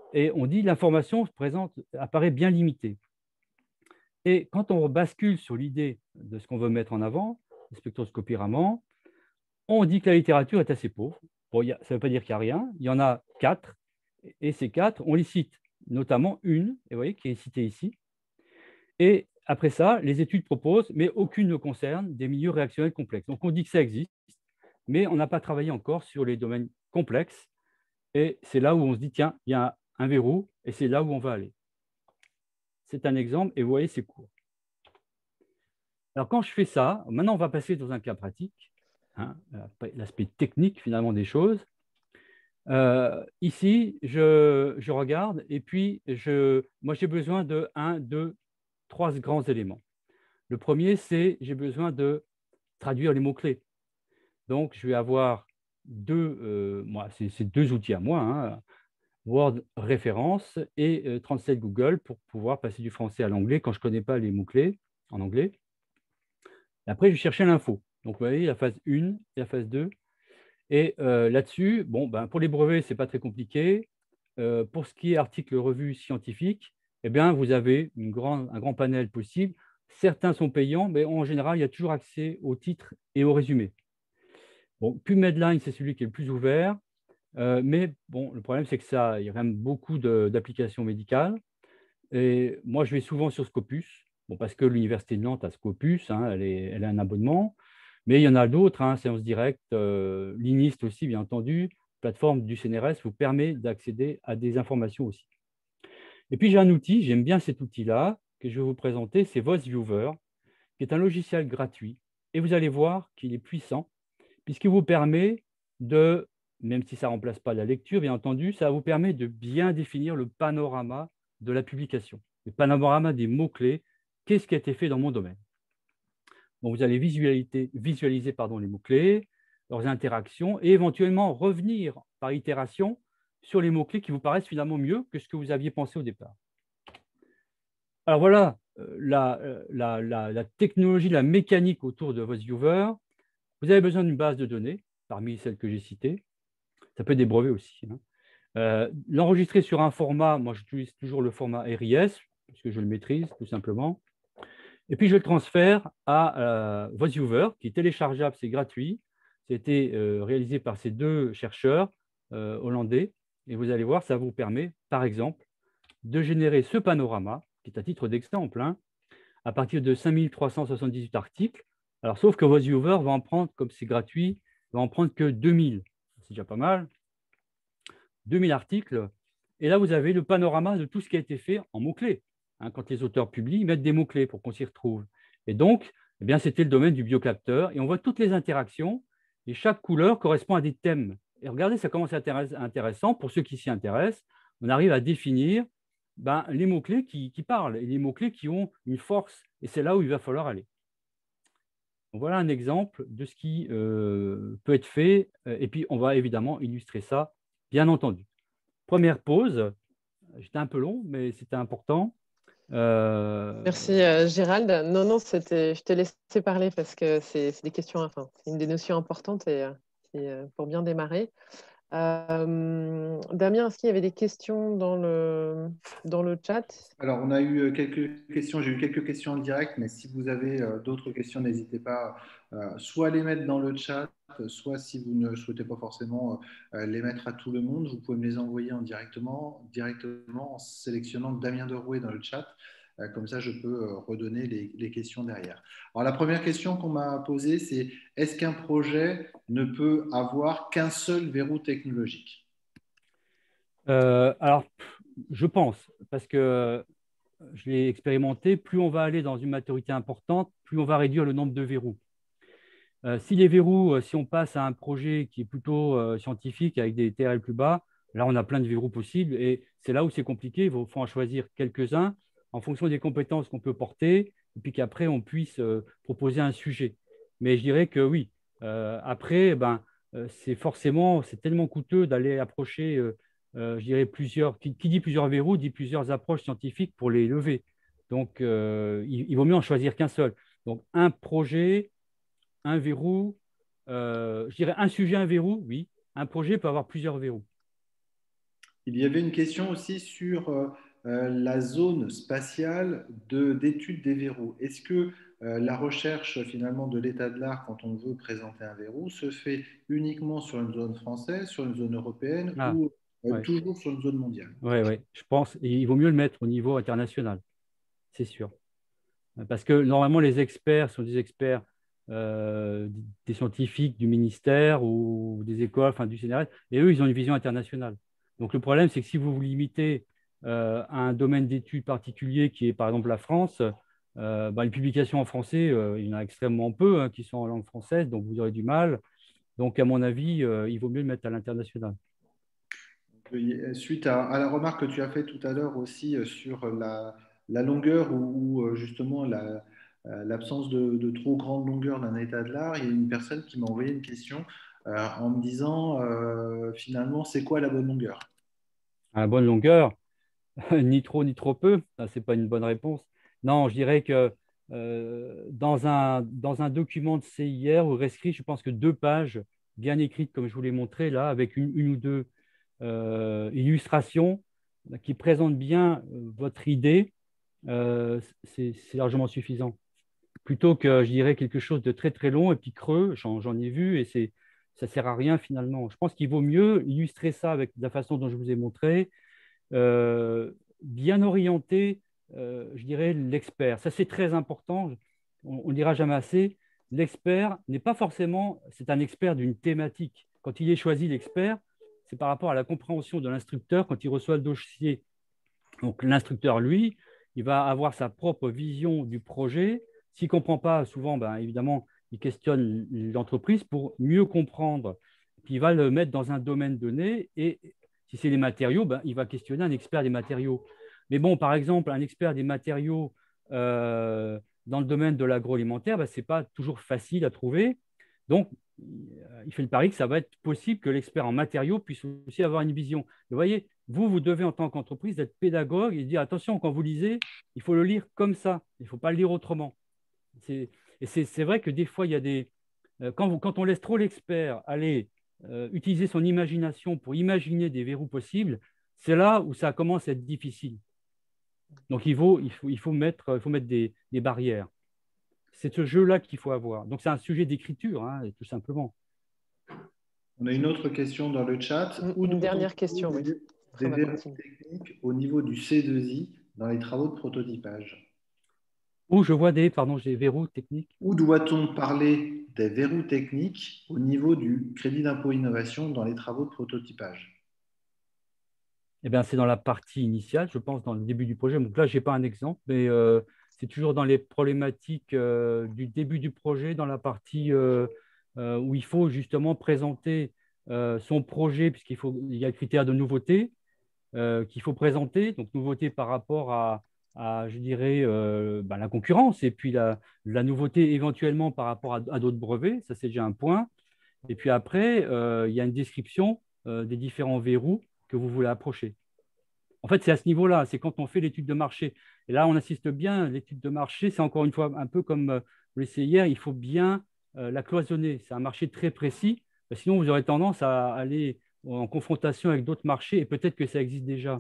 Speaker 3: Et on dit l'information apparaît bien limitée. Et quand on bascule sur l'idée de ce qu'on veut mettre en avant, la spectroscopie Raman, on dit que la littérature est assez pauvre. Bon, ça ne veut pas dire qu'il n'y a rien. Il y en a 4. Et ces 4, on les cite, notamment une, et vous voyez, qui est citée ici. Et après ça, les études proposent, mais aucune ne concerne des milieux réactionnels complexes. Donc, on dit que ça existe, mais on n'a pas travaillé encore sur les domaines complexes. Et c'est là où on se dit, tiens, il y a un verrou, et c'est là où on va aller. C'est un exemple, et vous voyez, c'est court. Alors, quand je fais ça, maintenant, on va passer dans un cas pratique, hein, l'aspect technique, finalement, des choses. Ici, je regarde, et puis, moi, j'ai besoin de 1, 2, 3 grands éléments. Le premier, c'est j'ai besoin de traduire les mots-clés. Donc, je vais avoir c'est 2 outils à moi, hein, Word Référence et Translate Google pour pouvoir passer du français à l'anglais quand je ne connais pas les mots-clés en anglais. Et après, je vais chercher l'info. Donc, vous voyez, la phase 1 et la phase 2. Et là-dessus, pour les brevets, ce n'est pas très compliqué. Pour ce qui est articles revues scientifiques, eh bien, vous avez un grand panel possible. Certains sont payants, mais en général, il y a toujours accès aux titres et aux résumés. Bon, PubMedLine, c'est celui qui est le plus ouvert. Mais bon, le problème, c'est que il y a quand même beaucoup d'applications médicales. Et moi, je vais souvent sur Scopus, parce que l'Université de Nantes a Scopus, hein, elle a un abonnement. Mais il y en a d'autres, hein, Séance Directe, l'INIST aussi, bien entendu. Plateforme du CNRS vous permet d'accéder à des informations aussi. Et puis, j'ai un outil, j'aime bien cet outil-là, que je vais vous présenter, c'est VoiceViewer, qui est un logiciel gratuit. Et vous allez voir qu'il est puissant, puisqu'il vous permet de, même si ça ne remplace pas la lecture, bien entendu, ça vous permet de bien définir le panorama de la publication, le panorama des mots-clés, qu'est-ce qui a été fait dans mon domaine. Donc, vous allez visualiser les mots-clés, leurs interactions, et éventuellement revenir par itération sur les mots-clés qui vous paraissent finalement mieux que ce que vous aviez pensé au départ. Alors voilà la technologie, la mécanique autour de VoiceViewer. Vous avez besoin d'une base de données, parmi celles que j'ai citées. Ça peut être des brevets aussi, hein. L'enregistrer sur un format, moi j'utilise toujours le format RIS, parce que je le maîtrise tout simplement. Et puis je le transfère à VoiceViewer, qui est téléchargeable, c'est gratuit. C'était réalisé par ces 2 chercheurs hollandais. Et vous allez voir, ça vous permet, par exemple, de générer ce panorama, qui est à titre d'exemple, hein, à partir de 5378 articles. Alors, sauf que VoiceViewer va en prendre, comme c'est gratuit, va en prendre que 2000. C'est déjà pas mal. 2000 articles. Et là, vous avez le panorama de tout ce qui a été fait en mots-clés. Hein, quand les auteurs publient, ils mettent des mots-clés pour qu'on s'y retrouve. Et donc, eh bien, c'était le domaine du biocapteur. Et on voit toutes les interactions. Et chaque couleur correspond à des thèmes. Et regardez, ça commence à être intéressant. Pour ceux qui s'y intéressent, on arrive à définir les mots-clés qui parlent et les mots-clés qui ont une force. Et c'est là où il va falloir aller. Donc, voilà un exemple de ce qui peut être fait. Et puis, on va évidemment illustrer ça, bien entendu. Première pause. J'étais un peu long, mais c'était important.
Speaker 1: Merci Gérald. Non, je t'ai laissé parler parce que c'est des questions, enfin, c'est une des notions importantes et pour bien démarrer. Damien, est-ce qu'il y avait des questions dans le chat?
Speaker 4: Alors, on a eu quelques questions, j'ai eu quelques questions en direct, mais si vous avez d'autres questions, n'hésitez pas soit à les mettre dans le chat, soit si vous ne souhaitez pas forcément les mettre à tout le monde, vous pouvez me les envoyer directement en sélectionnant Damien Derouet dans le chat. Comme ça, je peux redonner les questions derrière. Alors, la première question qu'on m'a posée, c'est est-ce qu'un projet ne peut avoir qu'un seul verrou technologique?
Speaker 3: Alors, je pense, parce que je l'ai expérimenté, plus on va aller dans une maturité importante, plus on va réduire le nombre de verrous. Si les verrous, si on passe à un projet qui est plutôt scientifique avec des TRL plus bas, là, on a plein de verrous possibles et c'est là où c'est compliqué. Il faut en choisir quelques-uns en fonction des compétences qu'on peut porter et puis qu'après, on puisse proposer un sujet. Mais je dirais que oui. Après, c'est tellement coûteux d'aller approcher, je dirais, qui dit plusieurs verrous, dit plusieurs approches scientifiques pour les lever. Donc, il vaut mieux en choisir qu'un seul. Donc, un projet, un verrou, je dirais un sujet, un verrou, oui. Un projet peut avoir plusieurs verrous.
Speaker 4: Il y avait une question aussi sur la zone spatiale d'étude des verrous. Est-ce que la recherche finalement de l'état de l'art, quand on veut présenter un verrou, se fait uniquement sur une zone française, sur une zone européenne
Speaker 3: Ah,
Speaker 4: ou
Speaker 3: ouais,
Speaker 4: toujours sur une zone mondiale?
Speaker 3: ouais, ouais. Je pense il vaut mieux le mettre au niveau international, c'est sûr. Parce que normalement, les experts sont des experts, des scientifiques du ministère ou des écoles, enfin du CNRS, et eux, ils ont une vision internationale. Donc le problème, c'est que si vous vous limitez à un domaine d'études particulier qui est par exemple la France, les publications en français, il y en a extrêmement peu qui sont en langue française, donc vous aurez du mal. Donc à mon avis, il vaut mieux le mettre à l'international.
Speaker 4: Suite à la remarque que tu as faite tout à l'heure aussi sur la longueur ou justement l'absence de trop grande longueur d'un état de l'art, il y a une personne qui m'a envoyé une question en me disant finalement, c'est quoi la bonne longueur?
Speaker 3: À la bonne longueur, ni trop ni trop peu, ça, c'est pas une bonne réponse. Non, je dirais que dans un document de CIR ou rescrit, je pense que 2 pages bien écrites, comme je vous l'ai montré là, avec une ou deux illustrations qui présentent bien votre idée, c'est largement suffisant. Plutôt que, je dirais, quelque chose de très très long et puis creux, j'en ai vu et ça ne sert à rien finalement. Je pense qu'il vaut mieux illustrer ça avec la façon dont je vous ai montré, bien orienter, je dirais, l'expert. Ça, c'est très important. On ne le dira jamais assez. L'expert n'est pas forcément, c'est un expert d'une thématique. Quand il est choisi, l'expert, c'est par rapport à la compréhension de l'instructeur quand il reçoit le dossier. Donc, l'instructeur, lui, il va avoir sa propre vision du projet. S'il ne comprend pas, souvent, ben, évidemment, il questionne l'entreprise pour mieux comprendre. Puis il va le mettre dans un domaine donné et si c'est les matériaux, ben, il va questionner un expert des matériaux. Mais bon, par exemple, un expert des matériaux dans le domaine de l'agroalimentaire, ben, ce n'est pas toujours facile à trouver. Donc, il fait le pari que ça va être possible que l'expert en matériaux puisse aussi avoir une vision. Vous voyez, vous devez en tant qu'entreprise être pédagogue et dire attention, quand vous lisez, il faut le lire comme ça, il ne faut pas le lire autrement. Et c'est vrai que des fois, il y a des. Quand on laisse trop l'expert aller utiliser son imagination pour imaginer des verrous possibles, c'est là où ça commence à être difficile. Donc, il faut mettre des barrières. C'est ce jeu-là qu'il faut avoir. Donc, c'est un sujet d'écriture, hein, tout simplement.
Speaker 4: On a une autre question dans le chat.
Speaker 1: Une dernière question, oui.
Speaker 4: Des verrous techniques au niveau du C2I dans les travaux de prototypage?
Speaker 3: Où je vois des verrous techniques.
Speaker 4: Où doit-on parler des verrous techniques au niveau du crédit d'impôt innovation dans les travaux de prototypage?
Speaker 3: Eh bien, c'est dans la partie initiale, je pense, dans le début du projet. Donc là, je n'ai pas un exemple, mais c'est toujours dans les problématiques du début du projet, dans la partie où il faut justement présenter son projet, il y a le critère de nouveauté qu'il faut présenter, donc nouveauté par rapport je dirais, la concurrence, et puis la nouveauté éventuellement par rapport à d'autres brevets, ça c'est déjà un point. Et puis après, il y a une description des différents verrous que vous voulez approcher. En fait, c'est à ce niveau-là, c'est quand on fait l'étude de marché. Et là, on insiste bien, l'étude de marché, c'est encore une fois un peu comme vous l'essayez hier, il faut bien la cloisonner. C'est un marché très précis, sinon vous aurez tendance à aller en confrontation avec d'autres marchés et peut-être que ça existe déjà.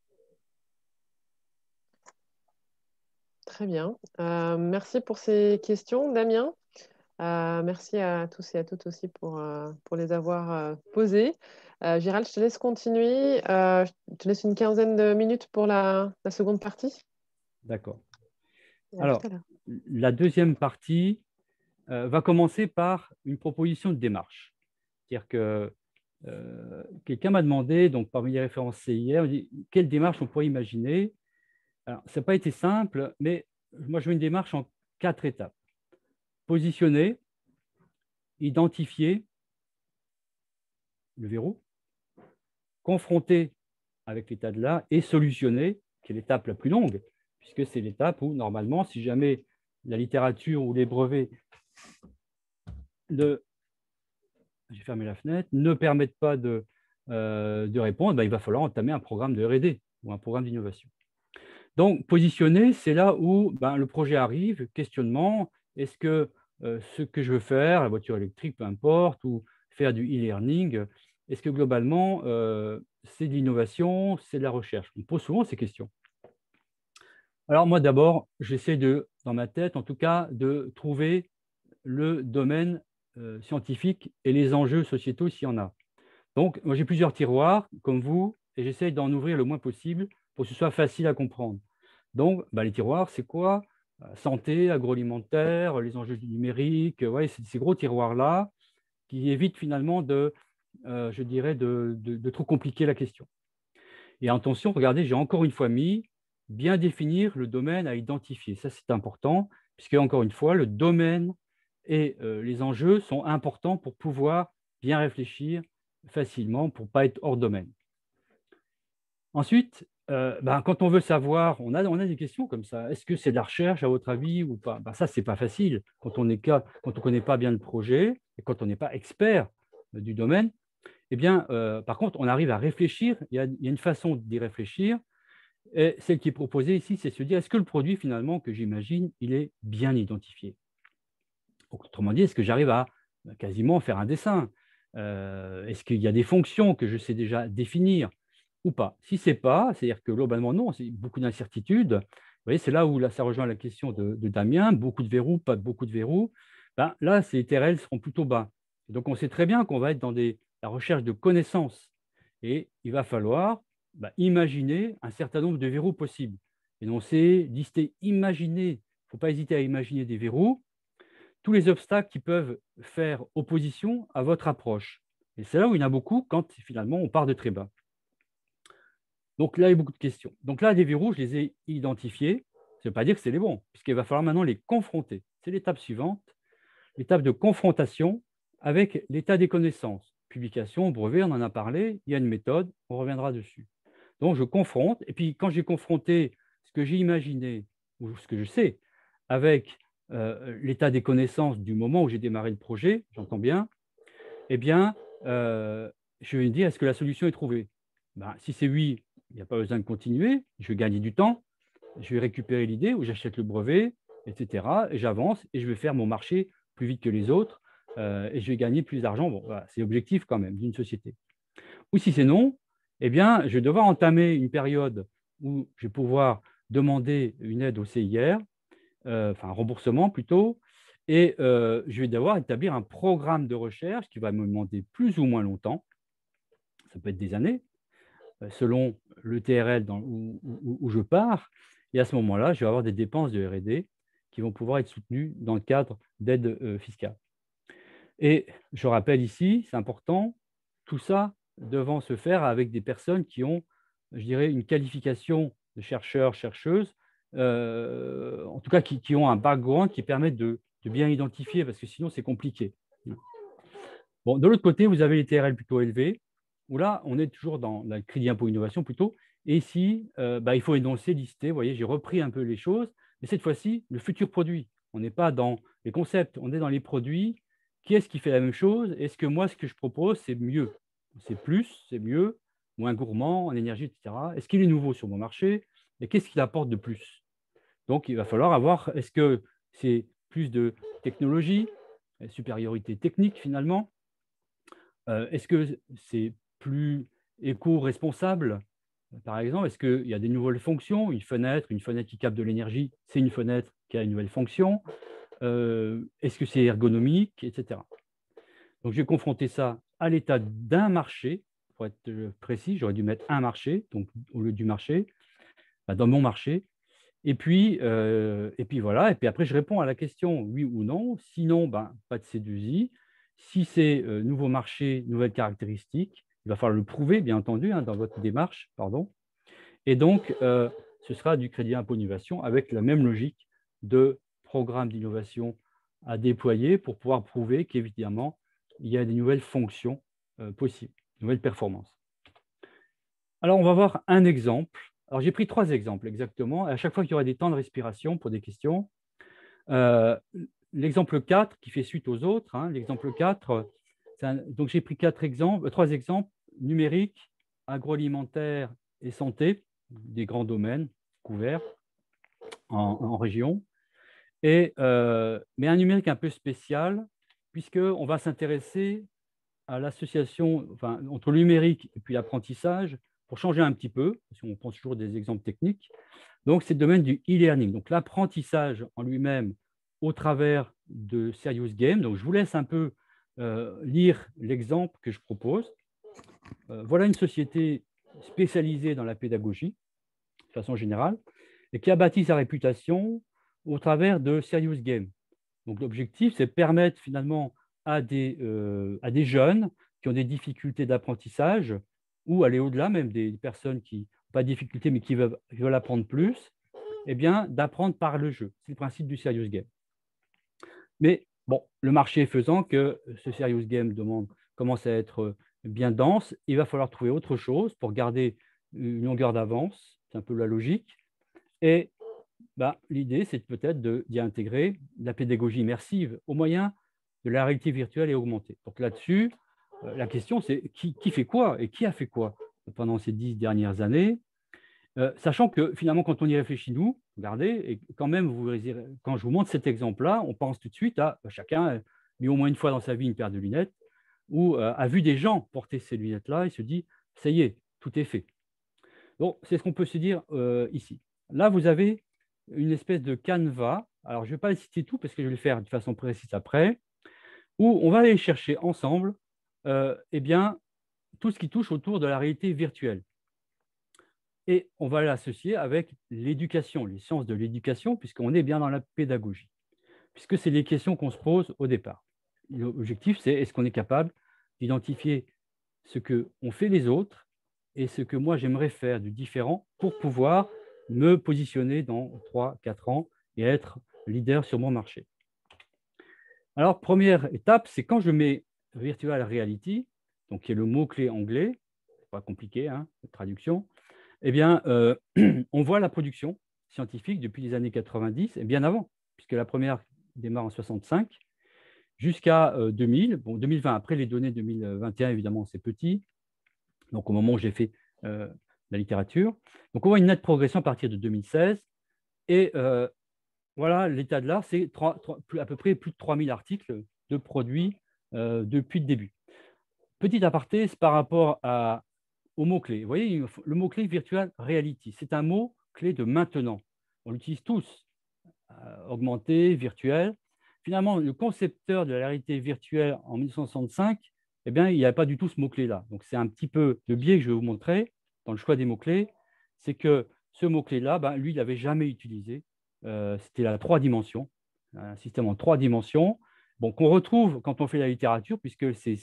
Speaker 1: Très bien. Merci pour ces questions, Damien. Merci à tous et à toutes aussi pour les avoir posées. Gérald, je te laisse continuer. Je te laisse une quinzaine de minutes pour la seconde partie.
Speaker 3: D'accord.
Speaker 1: À
Speaker 3: Alors,
Speaker 1: tout à l'heure.
Speaker 3: la deuxième partie va commencer par une proposition de démarche. C'est-à-dire que quelqu'un m'a demandé, donc parmi les références CIR, quelle démarche on pourrait imaginer. Alors, ça n'a pas été simple, mais moi, je veux une démarche en 4 étapes. Positionner, identifier le verrou, confronter avec l'état de l'art et solutionner, qui est l'étape la plus longue, puisque c'est l'étape où, normalement, si jamais la littérature ou les brevets j'ai fermé la fenêtre, ne permettent pas de répondre, il va falloir entamer un programme de R&D ou un programme d'innovation. Donc, positionner, c'est là où le projet arrive, questionnement, est-ce que ce que je veux faire, la voiture électrique, peu importe, ou faire du e-learning, est-ce que globalement, c'est de l'innovation, c'est de la recherche? On me pose souvent ces questions. Alors moi, d'abord, j'essaie dans ma tête, en tout cas, de trouver le domaine scientifique et les enjeux sociétaux s'il y en a. Donc, moi, j'ai plusieurs tiroirs, comme vous, et j'essaie d'en ouvrir le moins possible pour que ce soit facile à comprendre. Donc, les tiroirs, c'est quoi? Santé, agroalimentaire, les enjeux du numérique, ouais, c'est ces gros tiroirs-là qui évitent finalement je dirais, de trop compliquer la question. Et attention, regardez, j'ai encore une fois mis bien définir le domaine à identifier. Ça, c'est important, puisque, encore une fois, le domaine et les enjeux sont importants pour pouvoir bien réfléchir facilement, pour ne pas être hors domaine. Ensuite, quand on veut savoir, on a des questions comme ça. Est-ce que c'est de la recherche, à votre avis, ou pas? Ça, ce n'est pas facile. Quand on ne connaît pas bien le projet et quand on n'est pas expert du domaine, eh bien, par contre, on arrive à réfléchir. Il y a une façon d'y réfléchir. Et celle qui est proposée ici, c'est se dire, est-ce que le produit, finalement, que j'imagine, il est bien identifié? Autrement dit, est-ce que j'arrive à quasiment faire un dessin? Est-ce qu'il y a des fonctions que je sais déjà définir ou pas? Si ce n'est pas, c'est-à-dire que globalement, non, c'est beaucoup d'incertitudes. Vous voyez, c'est là où ça rejoint la question de Damien, beaucoup de verrous, pas beaucoup de verrous. Là, ces TRL seront plutôt bas. Donc, on sait très bien qu'on va être dans la recherche de connaissances. Et il va falloir imaginer un certain nombre de verrous possibles. Énoncer, lister, imaginer. Il ne faut pas hésiter à imaginer des verrous, tous les obstacles qui peuvent faire opposition à votre approche. Et c'est là où il y en a beaucoup quand finalement on part de très bas. Donc là, il y a beaucoup de questions. Donc là, des verrous, je les ai identifiés. Ça ne veut pas dire que c'est les bons, puisqu'il va falloir maintenant les confronter. C'est l'étape suivante, l'étape de confrontation avec l'état des connaissances. Publication, brevet, on en a parlé, il y a une méthode, on reviendra dessus. Donc je confronte, et puis quand j'ai confronté ce que j'ai imaginé, ou ce que je sais, avec l'état des connaissances du moment où j'ai démarré le projet, j'entends bien, eh bien, je vais me dire, est-ce que la solution est trouvée? Si c'est oui, il n'y a pas besoin de continuer, je vais gagner du temps, je vais récupérer l'idée, ou j'achète le brevet, etc. Et j'avance, et je vais faire mon marché plus vite que les autres, et je vais gagner plus d'argent. Bon, voilà, c'est l'objectif quand même d'une société. Ou si c'est non, eh bien, je vais devoir entamer une période où je vais pouvoir demander une aide au CIR, enfin un remboursement plutôt, et je vais devoir établir un programme de recherche qui va me demander plus ou moins longtemps, ça peut être des années, selon le TRL où je pars, et à ce moment-là, je vais avoir des dépenses de R&D qui vont pouvoir être soutenues dans le cadre d'aide fiscale. Et je rappelle ici, c'est important, tout ça devant se faire avec des personnes qui ont, je dirais, une qualification de chercheurs, chercheuses, en tout cas qui ont un background qui permet de bien identifier, parce que sinon c'est compliqué. Bon, de l'autre côté, vous avez les TRL plutôt élevés, où là, on est toujours dans le crédit impôt innovation plutôt, et ici, il faut énoncer, lister, vous voyez, j'ai repris un peu les choses, mais cette fois-ci, le futur produit. On n'est pas dans les concepts, on est dans les produits. Qui est-ce qui fait la même chose? Est-ce que moi, ce que je propose, c'est mieux? C'est plus, c'est mieux, moins gourmand en énergie, etc. Est-ce qu'il est nouveau sur mon marché? Et qu'est-ce qu'il apporte de plus? Donc, il va falloir avoir, est-ce que c'est plus de technologie, supériorité technique finalement? Est-ce que c'est plus éco-responsable? Par exemple, est-ce qu'il y a des nouvelles fonctions? Une fenêtre qui capte de l'énergie, c'est une fenêtre qui a une nouvelle fonction. Est-ce que c'est ergonomique, etc. Donc, je vais confronter ça à l'état d'un marché. Pour être précis, j'aurais dû mettre un marché, donc au lieu du marché, dans mon marché. Et puis voilà. Et puis après, je réponds à la question oui ou non. Sinon, pas de C2I. Si c'est nouveau marché, nouvelles caractéristiques, il va falloir le prouver, bien entendu, dans votre démarche. Pardon. Et donc, ce sera du crédit impôt innovation avec la même logique de programme d'innovation à déployer pour pouvoir prouver qu'évidemment, il y a des nouvelles fonctions possibles, nouvelles performances. Alors, on va voir un exemple. Alors, j'ai pris 3 exemples exactement. À chaque fois qu'il y aura des temps de respiration pour des questions. L'exemple 4 qui fait suite aux autres. L'exemple 4, donc j'ai pris 3 exemples, numérique, agroalimentaire et santé, des grands domaines couverts en région. Mais un numérique un peu spécial, puisqu'on va s'intéresser à l'association entre le numérique et puis l'apprentissage, pour changer un petit peu, parce qu'on pense toujours des exemples techniques. Donc, c'est le domaine du e-learning, donc l'apprentissage en lui-même au travers de Serious Game. Donc, je vous laisse un peu lire l'exemple que je propose. Voilà une société spécialisée dans la pédagogie, de façon générale, et qui a bâti sa réputation au travers de Serious Game. Donc, l'objectif, c'est de permettre finalement à des jeunes qui ont des difficultés d'apprentissage ou aller au-delà, même des personnes qui n'ont pas de difficultés mais qui veulent apprendre plus, eh bien, d'apprendre par le jeu. C'est le principe du Serious Game. Mais bon, le marché faisant que ce Serious Game commence à être bien dense, il va falloir trouver autre chose pour garder une longueur d'avance. C'est un peu la logique. Et l'idée, c'est peut-être d'y intégrer la pédagogie immersive au moyen de la réalité virtuelle et augmentée. Donc là-dessus, la question, c'est qui fait quoi et qui a fait quoi pendant ces 10 dernières années, sachant que finalement, quand on y réfléchit, nous, regardez, et quand même, quand je vous montre cet exemple-là, on pense tout de suite à chacun a mis au moins une fois dans sa vie une paire de lunettes ou a vu des gens porter ces lunettes-là et se dit, ça y est, tout est fait. Donc, c'est ce qu'on peut se dire ici. Là, vous avez une espèce de canevas. Alors, je ne vais pas citer tout parce que je vais le faire de façon précise après, où on va aller chercher ensemble tout ce qui touche autour de la réalité virtuelle. Et on va l'associer avec l'éducation, les sciences de l'éducation, puisqu'on est bien dans la pédagogie, puisque c'est les questions qu'on se pose au départ. L'objectif, c'est est-ce qu'on est capable d'identifier ce qu'ont fait les autres et ce que moi j'aimerais faire du différent pour pouvoir me positionner dans 3-4 ans et être leader sur mon marché. Alors, première étape, c'est quand je mets virtual reality, donc qui est le mot-clé anglais, c'est pas compliqué, hein, la traduction, eh bien, on voit la production scientifique depuis les années 90 et bien avant, puisque la première démarre en 65 jusqu'à 2000. Bon, 2020, après les données 2021, évidemment, c'est petit. Donc, au moment où j'ai fait la littérature. Donc, on voit une nette progression à partir de 2016. Et voilà, l'état de l'art, c'est à peu près plus de 3000 articles de produits depuis le début. Petit aparté, c'est par rapport au mot-clé. Vous voyez, le mot-clé virtual reality, c'est un mot-clé de maintenant. On l'utilise tous, augmenté, virtuel. Finalement, le concepteur de la réalité virtuelle en 1965, eh bien, il n'y a pas du tout ce mot-clé-là. Donc, c'est un petit peu le biais que je vais vous montrer dans le choix des mots-clés. C'est que ce mot-clé-là, lui, il n'avait jamais utilisé. C'était la 3 dimensions, un système en 3 dimensions. Bon, qu'on retrouve quand on fait la littérature, puisque ces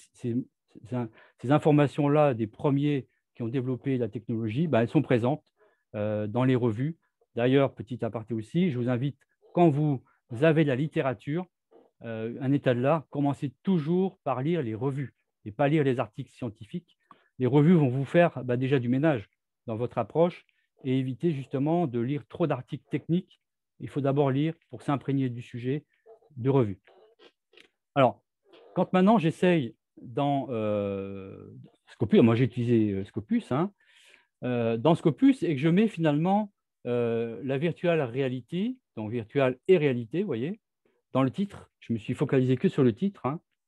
Speaker 3: informations-là, des premiers qui ont développé la technologie, elles sont présentes dans les revues. D'ailleurs, petit aparté aussi, je vous invite, quand vous avez de la littérature, un état de l'art, commencez toujours par lire les revues et pas lire les articles scientifiques. Les revues vont vous faire déjà du ménage dans votre approche et éviter justement de lire trop d'articles techniques. Il faut d'abord lire, pour s'imprégner du sujet, de revues. Alors, quand maintenant j'essaye dans Scopus, moi j'ai utilisé Scopus, dans Scopus, et que je mets finalement la virtual reality, donc virtual et réalité, vous voyez, dans le titre, je me suis focalisé que sur le titre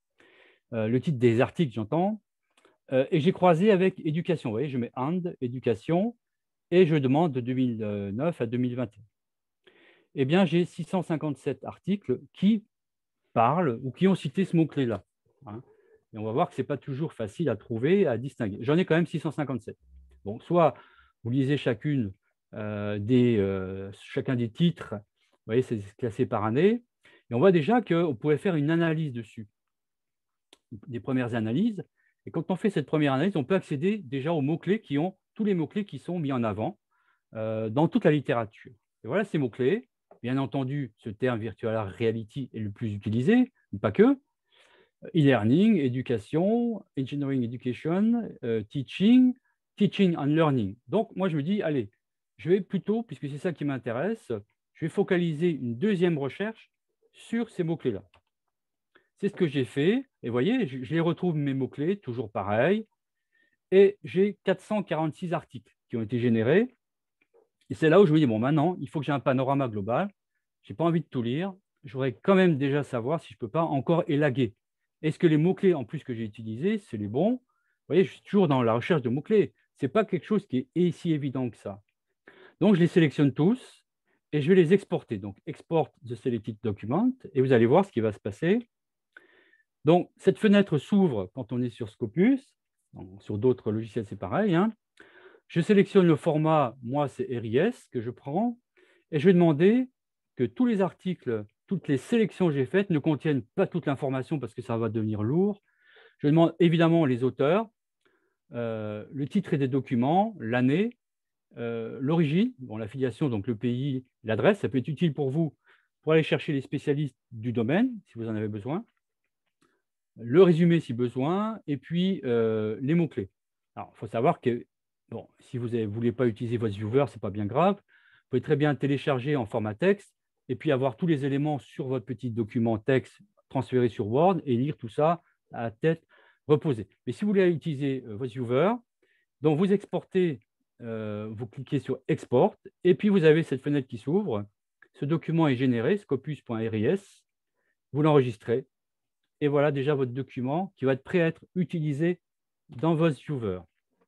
Speaker 3: des articles, j'entends, et j'ai croisé avec éducation, vous voyez, je mets and, éducation, et je demande de 2009 à 2021. Eh bien, j'ai 657 articles qui parlent ou qui ont cité ce mot-clé-là. Et on va voir que ce n'est pas toujours facile à trouver, à distinguer. J'en ai quand même 657. Bon, soit vous lisez chacun des titres, vous voyez, c'est classé par année, et on voit déjà qu'on pourrait faire une analyse dessus, des premières analyses. Et quand on fait cette première analyse, on peut accéder déjà aux mots-clés tous les mots-clés qui sont mis en avant dans toute la littérature. Et voilà ces mots-clés. Bien entendu, ce terme virtual reality est le plus utilisé, mais pas que. E-learning, éducation, engineering education, teaching and learning. Donc, moi, je me dis, allez, je vais plutôt, puisque c'est ça qui m'intéresse, je vais focaliser une deuxième recherche sur ces mots-clés-là. C'est ce que j'ai fait. Et vous voyez, je les retrouve, mes mots-clés, toujours pareil. Et j'ai 446 articles qui ont été générés. Et c'est là où je me dis, bon, maintenant, il faut que j'ai un panorama global. Je n'ai pas envie de tout lire. Je voudrais quand même déjà savoir si je ne peux pas encore élaguer Est-ce que les mots-clés, en plus, que j'ai utilisés, c'est les bons? Vous voyez, je suis toujours dans la recherche de mots-clés. Ce n'est pas quelque chose qui est si évident que ça. Donc, je les sélectionne tous et je vais les exporter. Donc, export the selected document et vous allez voir ce qui va se passer. Donc, cette fenêtre s'ouvre quand on est sur Scopus. Donc, sur d'autres logiciels, c'est pareil, hein. Je sélectionne le format, moi, c'est RIS que je prends et je vais demander que tous les articles, toutes les sélections que j'ai faites ne contiennent pas toute l'information parce que ça va devenir lourd. Je demande évidemment les auteurs, le titre et des documents, l'année, l'origine, bon, l'affiliation, donc le pays, l'adresse. Ça peut être utile pour vous pour aller chercher les spécialistes du domaine, si vous en avez besoin, le résumé si besoin, et puis les mots-clés. Alors, il faut savoir que bon, si vous ne voulez pas utiliser VoiceViewer, ce n'est pas bien grave. Vous pouvez très bien télécharger en format texte et puis avoir tous les éléments sur votre petit document texte transféré sur Word et lire tout ça à tête reposée. Mais si vous voulez utiliser VoiceViewer, donc vous exportez, vous cliquez sur Export et puis vous avez cette fenêtre qui s'ouvre. Ce document est généré, scopus.ris, vous l'enregistrez et voilà déjà votre document qui va être prêt à être utilisé dans VoiceViewer.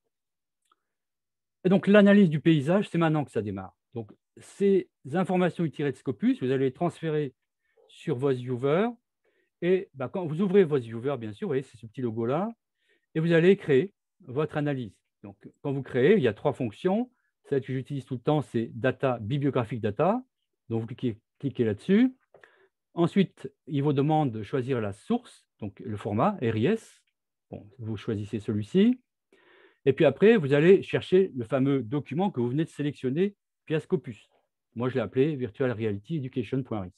Speaker 3: Et donc, l'analyse du paysage, c'est maintenant que ça démarre. Donc, ces informations tirées de Scopus, vous allez les transférer sur VoiceViewer. Et quand vous ouvrez VoiceViewer, bien sûr, vous voyez, c'est ce petit logo-là, et vous allez créer votre analyse. Donc, quand vous créez, il y a 3 fonctions. Celle que j'utilise tout le temps, c'est Data, Bibliographic Data. Donc, vous cliquez là-dessus. Ensuite, il vous demande de choisir la source, donc le format, RIS. Bon, vous choisissez celui-ci. Et puis après, vous allez chercher le fameux document que vous venez de sélectionner via Scopus. Moi, je l'ai appelé Virtual Reality Education.ris.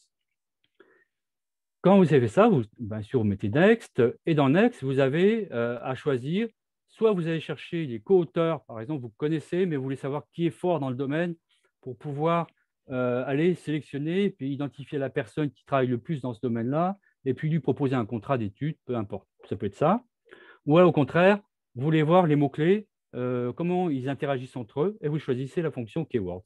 Speaker 3: Quand vous avez fait ça, vous, bien sûr, vous mettez Next. Et dans Next, vous avez à choisir, soit vous allez chercher les co-auteurs, par exemple, vous connaissez, mais vous voulez savoir qui est fort dans le domaine pour pouvoir aller sélectionner et puis identifier la personne qui travaille le plus dans ce domaine-là et puis lui proposer un contrat d'études, peu importe. Ça peut être ça. Ou alors, au contraire, vous voulez voir les mots-clés, comment ils interagissent entre eux, et vous choisissez la fonction Keywords.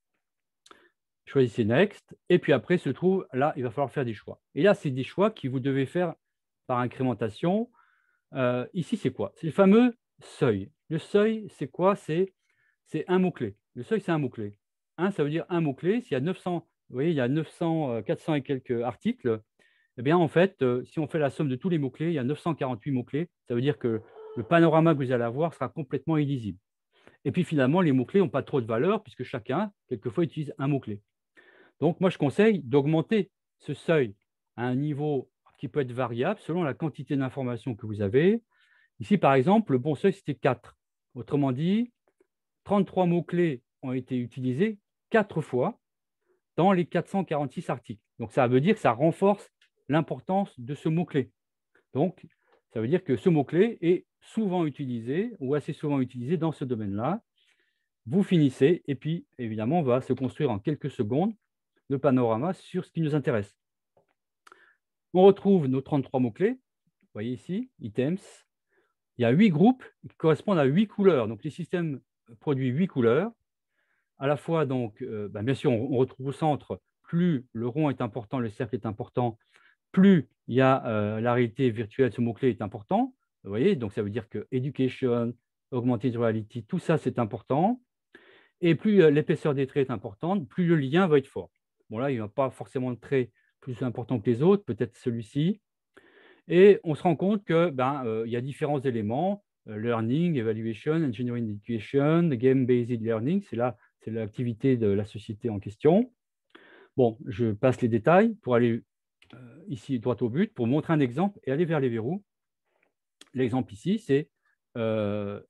Speaker 3: Choisissez Next, et puis après se trouve, là, il va falloir faire des choix. Et là, c'est des choix que vous devez faire par incrémentation. Ici, c'est quoi? C'est le fameux seuil. Le seuil, c'est quoi? C'est un mot-clé. Le seuil, c'est un mot-clé. Ça veut dire un mot-clé. S'il y a 900, vous voyez, il y a 900, 400 et quelques articles, eh bien, en fait, si on fait la somme de tous les mots-clés, il y a 948 mots-clés. Ça veut dire que le panorama que vous allez avoir sera complètement illisible. Et puis, finalement, les mots-clés n'ont pas trop de valeur puisque chacun, quelquefois, utilise un mot-clé. Donc, moi, je conseille d'augmenter ce seuil à un niveau qui peut être variable selon la quantité d'informations que vous avez. Ici, par exemple, le bon seuil, c'était 4. Autrement dit, 33 mots-clés ont été utilisés 4 fois dans les 446 articles. Donc, ça veut dire que ça renforce l'importance de ce mot-clé. Donc, ça veut dire que ce mot-clé est souvent utilisé ou assez souvent utilisé dans ce domaine-là. Vous finissez et puis, évidemment, on va se construire en quelques secondes le panorama sur ce qui nous intéresse. On retrouve nos 33 mots-clés. Vous voyez ici, items. Il y a 8 groupes qui correspondent à 8 couleurs. Donc, les systèmes produisent 8 couleurs. À la fois, donc, bien sûr, on retrouve au centre, plus le rond est important, le cercle est important, plus il y a la réalité virtuelle, ce mot-clé est important. Vous voyez, donc ça veut dire que education, augmented reality, tout ça, c'est important. Et plus l'épaisseur des traits est importante, plus le lien va être fort. Bon, là, il n'y a pas forcément de trait plus important que les autres, peut-être celui-ci. Et on se rend compte qu'il y a différents éléments, learning, evaluation, engineering education, game-based learning, c'est l'activité de la société en question. Bon, je passe les détails pour aller ici droit au but, pour montrer un exemple et aller vers les verrous. L'exemple ici, c'est un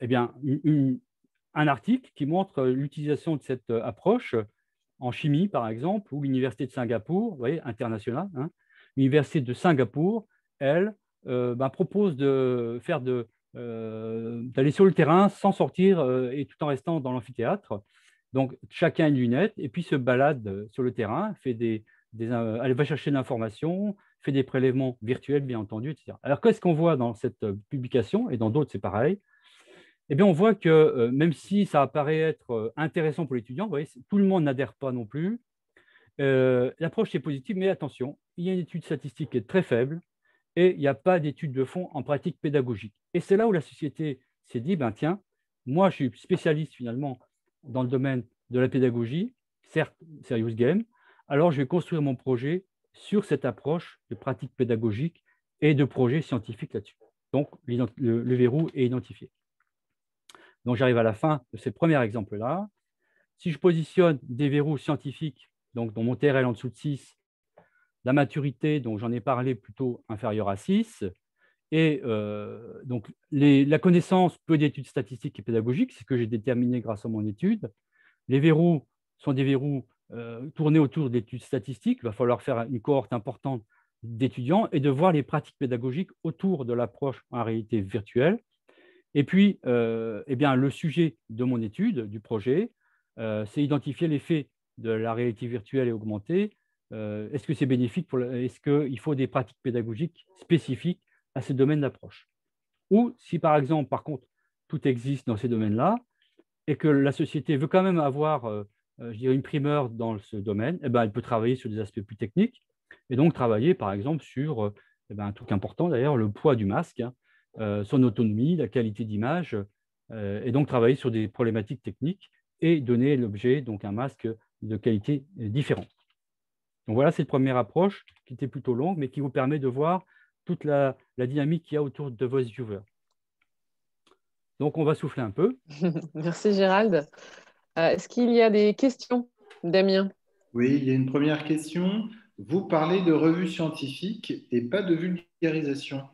Speaker 3: article qui montre l'utilisation de cette approche en chimie, par exemple, ou l'Université de Singapour, vous voyez, internationale. Hein. L'Université de Singapour, elle, propose d'aller sur le terrain sans sortir et tout en restant dans l'amphithéâtre. Donc, chacun a une lunette et puis se balade sur le terrain, elle va chercher de l'information, fait des prélèvements virtuels, bien entendu, etc. Alors, qu'est-ce qu'on voit dans cette publication, et dans d'autres, c'est pareil? Eh bien, on voit que même si ça apparaît être intéressant pour l'étudiant, vous voyez, tout le monde n'adhère pas non plus. L'approche est positive, mais attention, il y a une étude statistique qui est très faible et il n'y a pas d'études de fond en pratique pédagogique. Et c'est là où la société s'est dit, ben tiens, moi je suis spécialiste finalement dans le domaine de la pédagogie, certes serious game, alors je vais construire mon projet sur cette approche de pratique pédagogique et de projet scientifique là-dessus. Donc le verrou est identifié. Donc j'arrive à la fin de ce premier exemple-là. Si je positionne des verrous scientifiques, donc dont mon TRL en dessous de 6, la maturité, dont j'en ai parlé, plutôt inférieure à 6, et donc la connaissance, peu d'études statistiques et pédagogiques, c'est ce que j'ai déterminé grâce à mon étude. Les verrous sont des verrous tournés autour d'études statistiques. Il va falloir faire une cohorte importante d'étudiants et de voir les pratiques pédagogiques autour de l'approche en réalité virtuelle. Et puis, eh bien, le sujet de mon étude, du projet, c'est identifier l'effet de la réalité virtuelle et augmentée. Est-ce que c'est bénéfique est-ce qu'il faut des pratiques pédagogiques spécifiques à ce domaine d'approche? Ou si, par exemple, par contre, tout existe dans ces domaines-là et que la société veut quand même avoir, je dirais, une primeur dans ce domaine, eh ben, elle peut travailler sur des aspects plus techniques et donc travailler, par exemple, sur eh ben, un truc important d'ailleurs, le poids du masque, hein, son autonomie, la qualité d'image, et donc travailler sur des problématiques techniques et donner l'objet, donc un masque de qualité différente. Donc voilà, cette première approche qui était plutôt longue, mais qui vous permet de voir toute la dynamique qu'il y a autour de VoiceViewer. Donc on va souffler un peu.
Speaker 1: Merci Gérald. Est-ce qu'il y a des questions, Damien?
Speaker 4: Oui, il y a une première question. Vous parlez de revues scientifiques et pas de vulgarisation.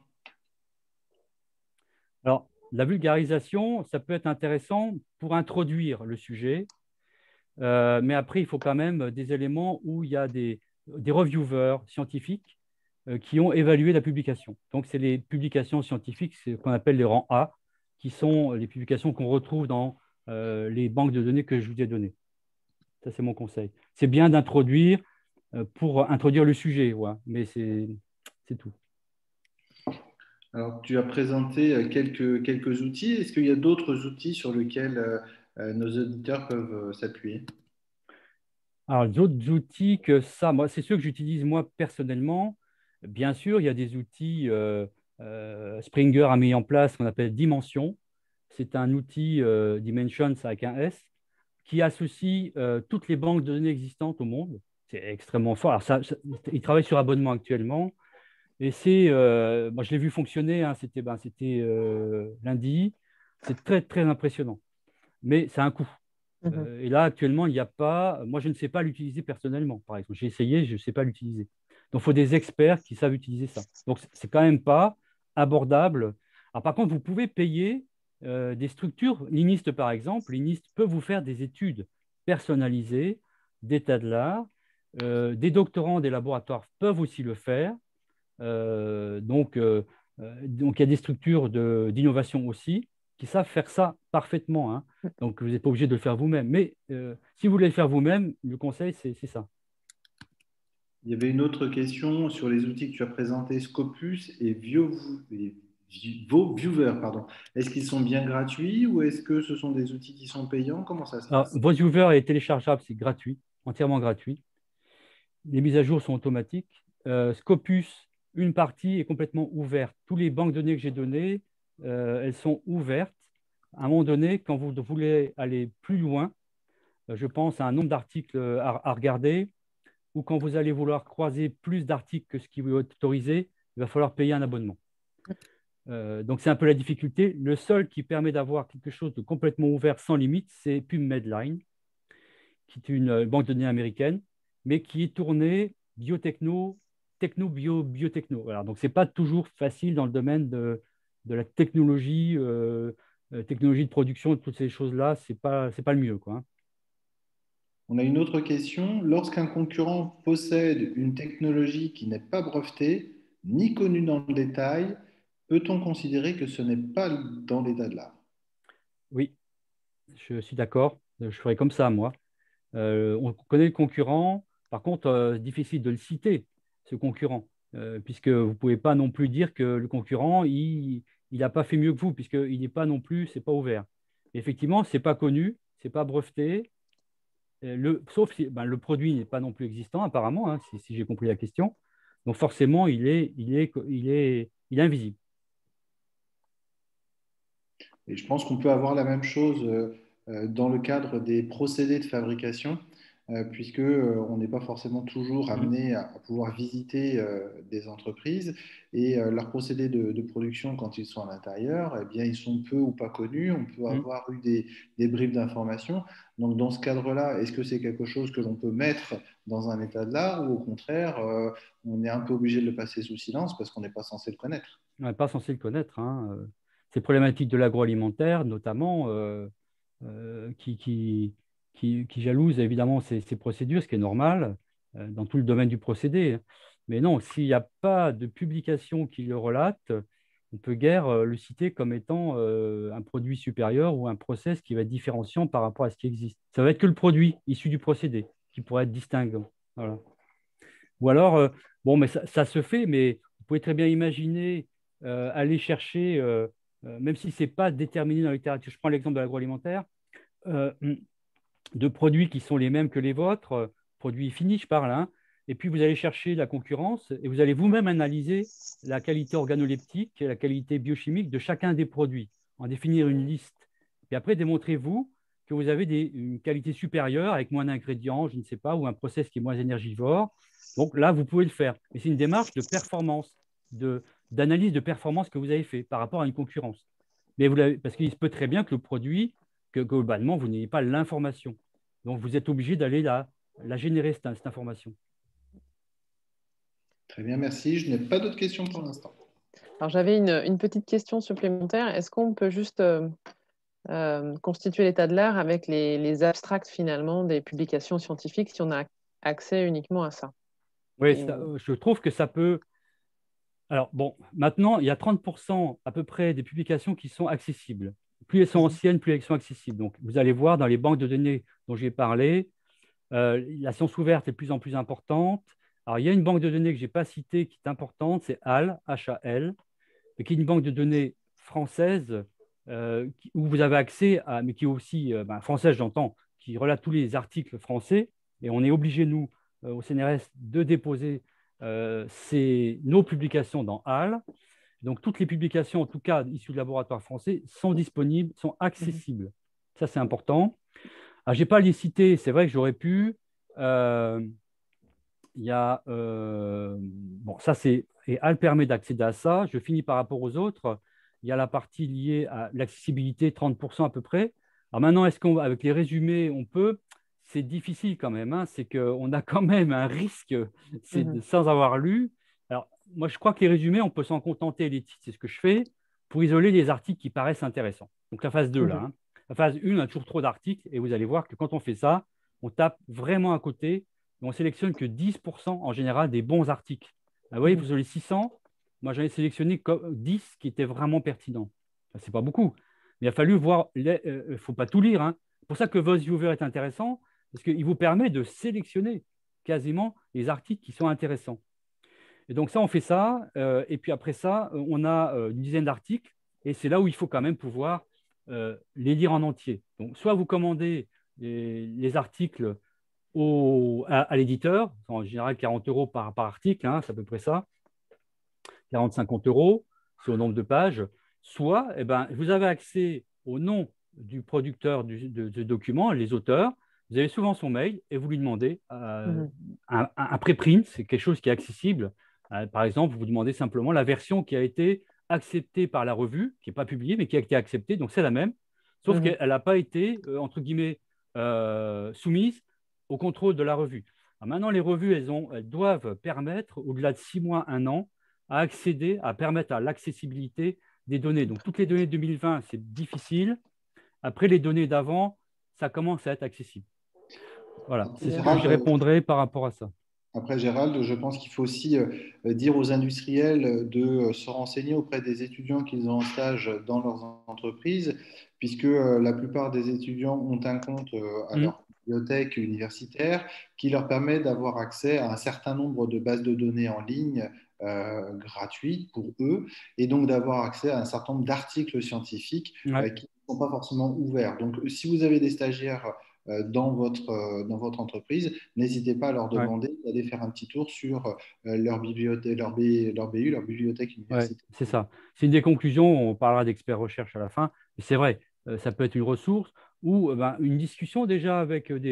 Speaker 3: Alors, la vulgarisation, ça peut être intéressant pour introduire le sujet, mais après, il faut quand même des éléments où il y a des reviewers scientifiques qui ont évalué la publication. Donc, c'est les publications scientifiques, c'est ce qu'on appelle les rangs A, qui sont les publications qu'on retrouve dans les banques de données que je vous ai données. Ça, c'est mon conseil. C'est bien d'introduire pour introduire le sujet, ouais, mais c'est tout.
Speaker 4: Alors, tu as présenté quelques outils. Est-ce qu'il y a d'autres outils sur lesquels nos auditeurs peuvent s'appuyer?
Speaker 3: Alors, d'autres outils que ça, moi, c'est ceux que j'utilise moi personnellement. Bien sûr, il y a des outils, Springer a mis en place ce qu'on appelle Dimension. C'est un outil Dimensions avec un S qui associe toutes les banques de données existantes au monde. C'est extrêmement fort. Alors, il travaille sur abonnement actuellement. Et moi, je l'ai vu fonctionner, hein, c'était lundi. C'est très, très impressionnant. Mais c'est un coût. Et là, actuellement, il n'y a pas. Moi, je ne sais pas l'utiliser personnellement, par exemple. J'ai essayé, je ne sais pas l'utiliser. Donc, il faut des experts qui savent utiliser ça. Donc, c'est quand même pas abordable. Alors, par contre, vous pouvez payer des structures. L'INIST, par exemple, l'INIST peut vous faire des études personnalisées d'état de l'art. Des doctorants des laboratoires peuvent aussi le faire. Donc, il y a des structures d'innovation aussi qui savent faire ça parfaitement, hein. Donc, vous n'êtes pas obligé de le faire vous-même. Mais si vous voulez le faire vous-même, le conseil, c'est ça.
Speaker 4: Il y avait une autre question sur les outils que tu as présentés, Scopus et VoiceViewer, pardon. Est-ce qu'ils sont bien gratuits ou est-ce que ce sont des outils qui sont payants? Comment ça se
Speaker 3: Alors,
Speaker 4: passe?
Speaker 3: VoiceViewer est téléchargeable, c'est gratuit, entièrement gratuit. Les mises à jour sont automatiques. Scopus, une partie est complètement ouverte. Toutes les banques de données que j'ai données, elles sont ouvertes. À un moment donné, quand vous voulez aller plus loin, je pense à un nombre d'articles à regarder, ou quand vous allez vouloir croiser plus d'articles que ce qui vous est autorisé, il va falloir payer un abonnement. Donc, c'est un peu la difficulté. Le seul qui permet d'avoir quelque chose de complètement ouvert sans limite, c'est PubMedLine, qui est une banque de données américaine, mais qui est tournée biotechno, biotechno. Voilà. Donc, ce n'est pas toujours facile dans le domaine de la technologie, technologie de production, toutes ces choses-là, ce n'est pas le mieux, quoi, hein.
Speaker 4: On a une autre question. Lorsqu'un concurrent possède une technologie qui n'est pas brevetée, ni connue dans le détail, peut-on considérer que ce n'est pas dans l'état de l'art?
Speaker 3: Oui, je suis d'accord. Je ferai comme ça, moi. On connaît le concurrent. Par contre, difficile de le citer, ce concurrent, puisque vous ne pouvez pas non plus dire que le concurrent, il n'a pas fait mieux que vous, puisqu'il n'est pas non plus, c'est pas ouvert. Et effectivement, ce n'est pas connu, ce n'est pas breveté, sauf si le produit n'est pas non plus existant, apparemment, hein, si j'ai compris la question. Donc forcément, il est invisible.
Speaker 4: Et je pense qu'on peut avoir la même chose dans le cadre des procédés de fabrication, puisque on n'est pas forcément toujours amené à pouvoir visiter des entreprises et leurs procédés de production quand ils sont à l'intérieur, eh bien, ils sont peu ou pas connus. On peut avoir eu des bribes d'informations. Donc, dans ce cadre-là, est-ce que c'est quelque chose que l'on peut mettre dans un état de l'art ou au contraire, on est un peu obligé de le passer sous silence parce qu'on n'est pas censé le connaître?
Speaker 3: On n'est pas censé le connaître, hein. Ces problématiques de l'agroalimentaire, notamment, qui jalousent évidemment ces procédures, ce qui est normal dans tout le domaine du procédé. Mais non, s'il n'y a pas de publication qui le relate, on peut guère le citer comme étant un produit supérieur ou un process qui va être différenciant par rapport à ce qui existe. Ça va être que le produit issu du procédé qui pourrait être distinguant. Voilà. Ou alors, bon, mais ça se fait, mais vous pouvez très bien imaginer aller chercher, même si ce n'est pas déterminé dans la littérature, je prends l'exemple de l'agroalimentaire, euh, de produits qui sont les mêmes que les vôtres, produits finis, je parle, hein, et puis vous allez chercher la concurrence et vous allez vous-même analyser la qualité organoleptique et la qualité biochimique de chacun des produits, en définir une liste. Et après, démontrez-vous que vous avez une qualité supérieure avec moins d'ingrédients, je ne sais pas, ou un process qui est moins énergivore. Donc là, vous pouvez le faire. Mais c'est une démarche de performance, d'analyse de performance que vous avez fait par rapport à une concurrence. Mais parce qu'il se peut très bien que le produit, que globalement, vous n'ayez pas l'information. Donc, vous êtes obligé d'aller la générer, cette information.
Speaker 4: Très bien, merci. Je n'ai pas d'autres questions pour l'instant.
Speaker 1: Alors, j'avais une petite question supplémentaire. Est-ce qu'on peut juste constituer l'état de l'art avec les abstracts, finalement, des publications scientifiques si on a accès uniquement à ça?
Speaker 3: Oui, je trouve que ça peut… Alors, bon, maintenant, il y a 30% à peu près des publications qui sont accessibles. Plus elles sont anciennes, plus elles sont accessibles. Donc, vous allez voir dans les banques de données dont j'ai parlé, la science ouverte est de plus en plus importante. Alors, il y a une banque de données que je n'ai pas citée qui est importante, c'est HAL, H-A-L, qui est une banque de données française où vous avez accès à, mais qui est aussi française, j'entends, qui relate tous les articles français. Et on est obligé, nous, au CNRS, de déposer nos publications dans HAL. Donc, toutes les publications, en tout cas issues de laboratoires français, sont disponibles, sont accessibles. Ça, c'est important. Je n'ai pas à les citer, c'est vrai que j'aurais pu. Il y a, bon, ça c'est, et HAL permet d'accéder à ça. Je finis par rapport aux autres. Il y a la partie liée à l'accessibilité, 30% à peu près. Alors maintenant, est-ce qu'avec les résumés, on peut? C'est difficile quand même, hein. C'est qu'on a quand même un risque, sans avoir lu. Alors, moi, je crois que les résumés, on peut s'en contenter, les titres, c'est ce que je fais, pour isoler les articles qui paraissent intéressants. Donc, la phase 2, là. Hein. La phase 1, on a toujours trop d'articles, et vous allez voir que quand on fait ça, on tape vraiment à côté, et on sélectionne que 10% en général des bons articles. Vous voyez, sur les 600, moi, j'en ai sélectionné 10 qui étaient vraiment pertinents. Ce n'est pas beaucoup, mais il a fallu voir, il ne faut pas tout lire. Hein. C'est pour ça que VoiceViewer est intéressant, parce qu'il vous permet de sélectionner quasiment les articles qui sont intéressants. Et donc ça, on fait ça, et puis après ça, on a une dizaine d'articles, et c'est là où il faut quand même pouvoir les lire en entier. Donc, soit vous commandez les articles à l'éditeur, en général 40 € par article, hein, c'est à peu près ça, 40-50 €, c'est au nombre de pages, soit vous avez accès au nom du producteur de document, les auteurs, vous avez souvent son mail et vous lui demandez un préprint, c'est quelque chose qui est accessible. Par exemple, vous demandez simplement la version qui a été acceptée par la revue, qui n'est pas publiée, mais qui a été acceptée, donc c'est la même, sauf qu'elle n'a pas été, entre guillemets, soumise au contrôle de la revue. Alors maintenant, les revues, elles doivent permettre, au-delà de 6 mois, 1 an, à accéder, à permettre à l'accessibilité des données. Donc, toutes les données de 2020, c'est difficile. Après, les données d'avant, ça commence à être accessible. Voilà, c'est ce que je répondrai par rapport à ça.
Speaker 4: Après, Gérald, je pense qu'il faut aussi dire aux industriels de se renseigner auprès des étudiants qu'ils ont en stage dans leurs entreprises, puisque la plupart des étudiants ont un compte à leur bibliothèque universitaire qui leur permet d'avoir accès à un certain nombre de bases de données en ligne gratuites pour eux, et donc d'avoir accès à un certain nombre d'articles scientifiques qui ne sont pas forcément ouverts. Donc, si vous avez des stagiaires dans votre entreprise, n'hésitez pas à leur demander d'aller faire un petit tour sur leur bibliothèque, leur BU, leur bibliothèque universitaire.
Speaker 3: Ouais, c'est ça. C'est une des conclusions. On parlera d'experts recherche à la fin. Mais c'est vrai, ça peut être une ressource ou une discussion déjà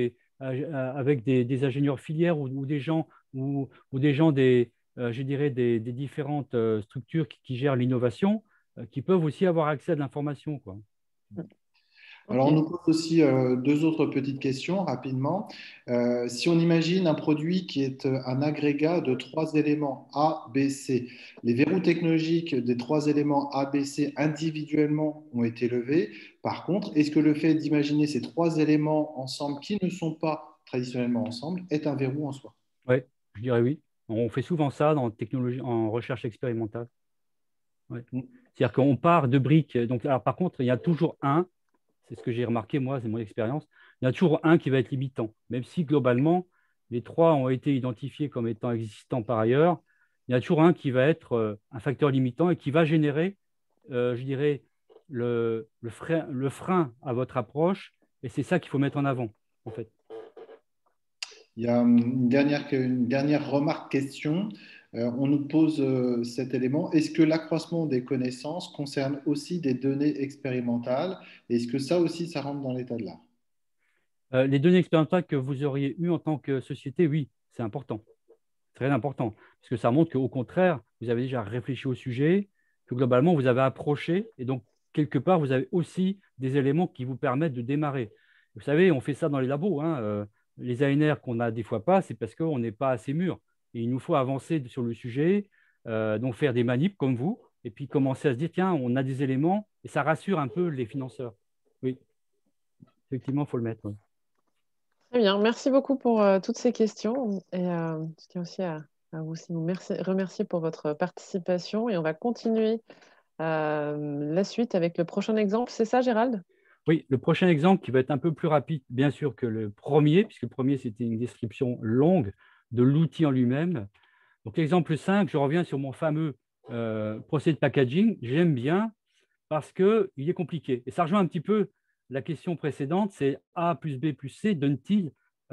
Speaker 3: avec des ingénieurs filières ou des gens ou des gens je dirais des différentes structures qui gèrent l'innovation qui peuvent aussi avoir accès à de l'information, quoi.
Speaker 4: Alors, on nous pose aussi deux autres petites questions rapidement. Si on imagine un produit qui est un agrégat de trois éléments A, B, C, les verrous technologiques des trois éléments A, B, C individuellement ont été levés. Par contre, est-ce que le fait d'imaginer ces trois éléments ensemble qui ne sont pas traditionnellement ensemble est un verrou en soi?
Speaker 3: Oui, je dirais oui. On fait souvent ça dans technologie, en recherche expérimentale. Ouais. C'est-à-dire qu'on part de briques. Donc, alors, par contre, il y a toujours c'est ce que j'ai remarqué, moi, c'est mon expérience, il y a toujours un qui va être limitant. Même si globalement, les trois ont été identifiés comme étant existants par ailleurs, il y a toujours un qui va être un facteur limitant et qui va générer, je dirais, le frein à votre approche. Et c'est ça qu'il faut mettre en avant, en fait.
Speaker 4: Il y a une dernière remarque, question. On nous pose cet élément. Est-ce que l'accroissement des connaissances concerne aussi des données expérimentales? Est-ce que ça aussi, ça rentre dans l'état de l'art?
Speaker 3: Les données expérimentales que vous auriez eues en tant que société, oui, c'est important. Très important. Parce que ça montre qu'au contraire, vous avez déjà réfléchi au sujet, que globalement, vous avez approché. Et donc, quelque part, vous avez aussi des éléments qui vous permettent de démarrer. Vous savez, on fait ça dans les labos, hein. Les ANR qu'on a des fois pas, c'est parce qu'on n'est pas assez mûr. Et il nous faut avancer sur le sujet, donc faire des manips comme vous, et puis commencer à se dire, tiens, on a des éléments, et ça rassure un peu les financeurs. Oui, effectivement, il faut le mettre. Oui.
Speaker 1: Très bien, merci beaucoup pour toutes ces questions. Et je tiens aussi à vous remercier pour votre participation. Et on va continuer la suite avec le prochain exemple. C'est ça, Gérald?
Speaker 3: Oui, le prochain exemple qui va être un peu plus rapide, bien sûr, que le premier, puisque le premier, c'était une description longue de l'outil en lui-même. Donc, l'exemple 5, je reviens sur mon fameux procédé de packaging. J'aime bien parce qu'il est compliqué. Et ça rejoint un petit peu la question précédente, c'est A plus B plus C donne-t-il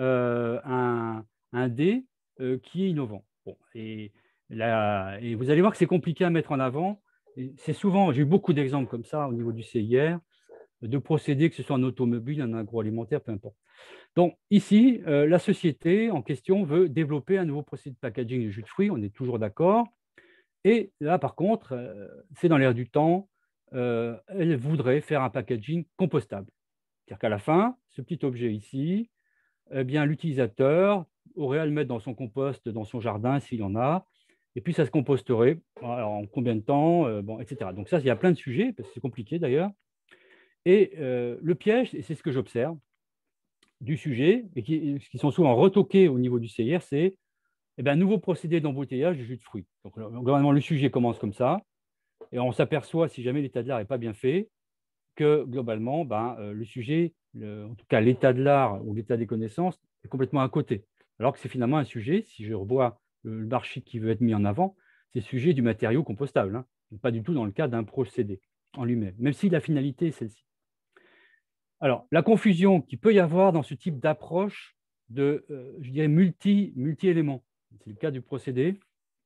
Speaker 3: un D qui est innovant? Bon, et vous allez voir que c'est compliqué à mettre en avant. C'est souvent, j'ai eu beaucoup d'exemples comme ça au niveau du CIR, de procédés, que ce soit en automobile, en agroalimentaire, peu importe. Donc ici, la société en question veut développer un nouveau procédé de packaging de jus de fruits, on est toujours d'accord. Et là, par contre, c'est dans l'air du temps, elle voudrait faire un packaging compostable. C'est-à-dire qu'à la fin, ce petit objet ici, eh bien, l'utilisateur aurait à le mettre dans son compost, dans son jardin, s'il y en a, et puis ça se composterait. Alors, en combien de temps, bon, etc. Donc ça, il y a plein de sujets, parce que c'est compliqué d'ailleurs. Et le piège, et c'est ce que j'observe du sujet, et qui sont souvent retoqués au niveau du CIR, c'est un nouveau procédé d'embouteillage de jus de fruits. Donc, globalement, le sujet commence comme ça, et on s'aperçoit, si jamais l'état de l'art n'est pas bien fait, que globalement, le sujet, en tout cas l'état de l'art ou l'état des connaissances, est complètement à côté. Alors que c'est finalement un sujet, si je revois le marché qui veut être mis en avant, c'est le sujet du matériau compostable, hein, pas du tout dans le cas d'un procédé en lui-même, même si la finalité est celle-ci. Alors, la confusion qu'il peut y avoir dans ce type d'approche de, je dirais, multi-éléments, c'est le cas du procédé,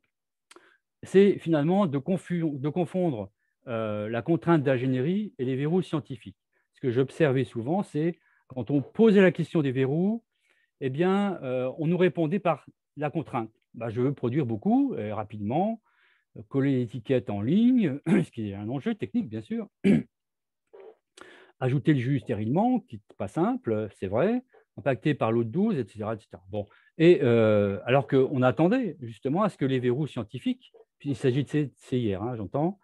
Speaker 3: c'est finalement de confondre la contrainte d'ingénierie et les verrous scientifiques. Ce que j'observais souvent, c'est quand on posait la question des verrous, eh bien, on nous répondait par la contrainte. Je veux produire beaucoup et rapidement, coller l'étiquette en ligne, ce qui est un enjeu technique, bien sûr. Ajouter le jus stérilement, qui n'est pas simple, c'est vrai, impacté par l'eau douce, etc. etc. Bon. Et alors qu'on attendait justement à ce que les verrous scientifiques, puis il s'agit de CIR, hein, j'entends,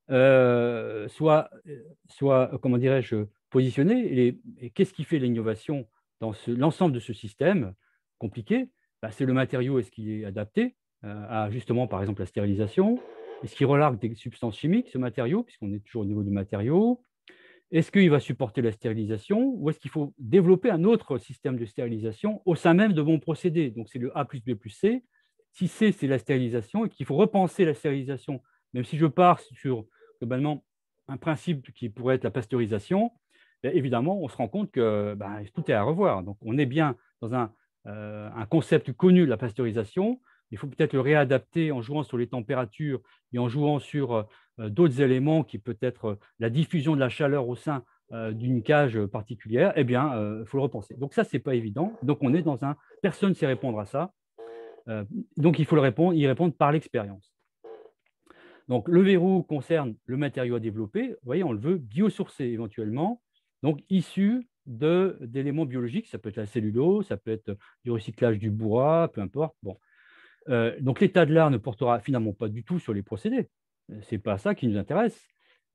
Speaker 3: soient, comment dirais-je, positionnés. Et qu'est-ce qui fait l'innovation dans l'ensemble de ce système compliqué? C'est le matériau, est-ce qu'il est adapté à justement, par exemple, la stérilisation? Est-ce qu'il relargue des substances chimiques, ce matériau, puisqu'on est toujours au niveau du matériau? Est-ce qu'il va supporter la stérilisation ou est-ce qu'il faut développer un autre système de stérilisation au sein même de mon procédé? Donc, c'est le A plus B plus C. Si C, c'est la stérilisation et qu'il faut repenser la stérilisation, même si je pars sur globalement un principe qui pourrait être la pasteurisation, évidemment, on se rend compte que tout est à revoir. Donc, on est bien dans un concept connu de la pasteurisation. Il faut peut-être le réadapter en jouant sur les températures et en jouant sur d'autres éléments qui peut être la diffusion de la chaleur au sein d'une cage particulière. Eh bien, il faut le repenser. Donc, ça, ce n'est pas évident. Donc, on est dans un… Personne ne sait répondre à ça. Donc, il faut y répondre par l'expérience. Donc, le verrou concerne le matériau à développer. Vous voyez, on le veut biosourcé éventuellement, donc issu d'éléments biologiques. Ça peut être la cellulose, ça peut être du recyclage du bois, peu importe. Bon. Donc, l'état de l'art ne portera finalement pas du tout sur les procédés. Ce n'est pas ça qui nous intéresse.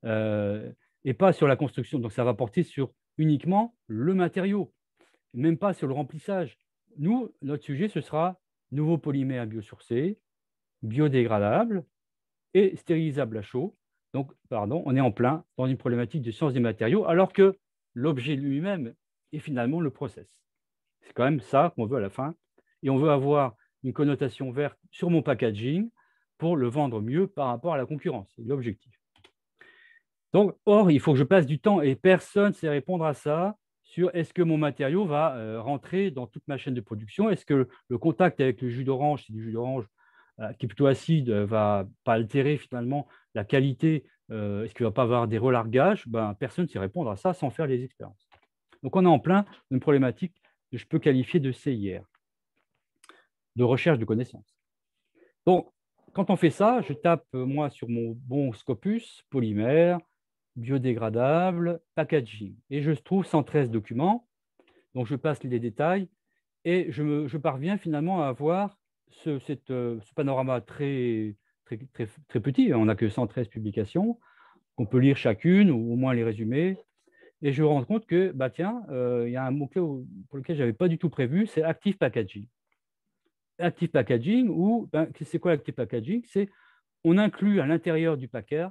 Speaker 3: Et pas sur la construction. Donc, ça va porter sur uniquement le matériau, même pas sur le remplissage. Nous, notre sujet, ce sera nouveaux polymères biosourcés, biodégradables et stérilisables à chaud. Donc, pardon, on est en plein dans une problématique de science des matériaux, alors que l'objet lui-même est finalement le process. C'est quand même ça qu'on veut à la fin. Et on veut avoir une connotation verte sur mon packaging pour le vendre mieux par rapport à la concurrence. C'est l'objectif. Donc, or, il faut que je passe du temps et personne ne sait répondre à ça sur est-ce que mon matériau va rentrer dans toute ma chaîne de production. Est-ce que le contact avec le jus d'orange, c'est du jus d'orange qui est plutôt acide, ne va pas altérer finalement la qualité. Est-ce qu'il ne va pas avoir des relargages? Personne ne sait répondre à ça sans faire les expériences. Donc, on est en plein d'une problématique que je peux qualifier de CIR, de recherche de connaissances. Donc, quand on fait ça, je tape, moi, sur mon bon Scopus, polymère, biodégradable, packaging. Et je trouve 113 documents. Donc, je passe les détails et je parviens finalement à avoir ce panorama très petit. On n'a que 113 publications. On peut lire chacune ou au moins les résumer. Et je me rends compte que, tiens, il y a un mot-clé pour lequel je n'avais pas du tout prévu, c'est Active Packaging. Active Packaging, ou c'est quoi l'Active Packaging? C'est on inclut à l'intérieur du paquet,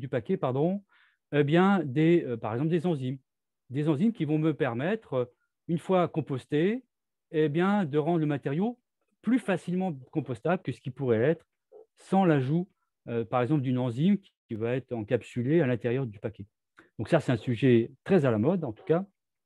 Speaker 3: eh bien, par exemple des enzymes qui vont me permettre, une fois composté, eh bien, de rendre le matériau plus facilement compostable que ce qui pourrait l'être sans l'ajout, par exemple, d'une enzyme qui va être encapsulée à l'intérieur du paquet. Donc ça, c'est un sujet très à la mode, en tout cas,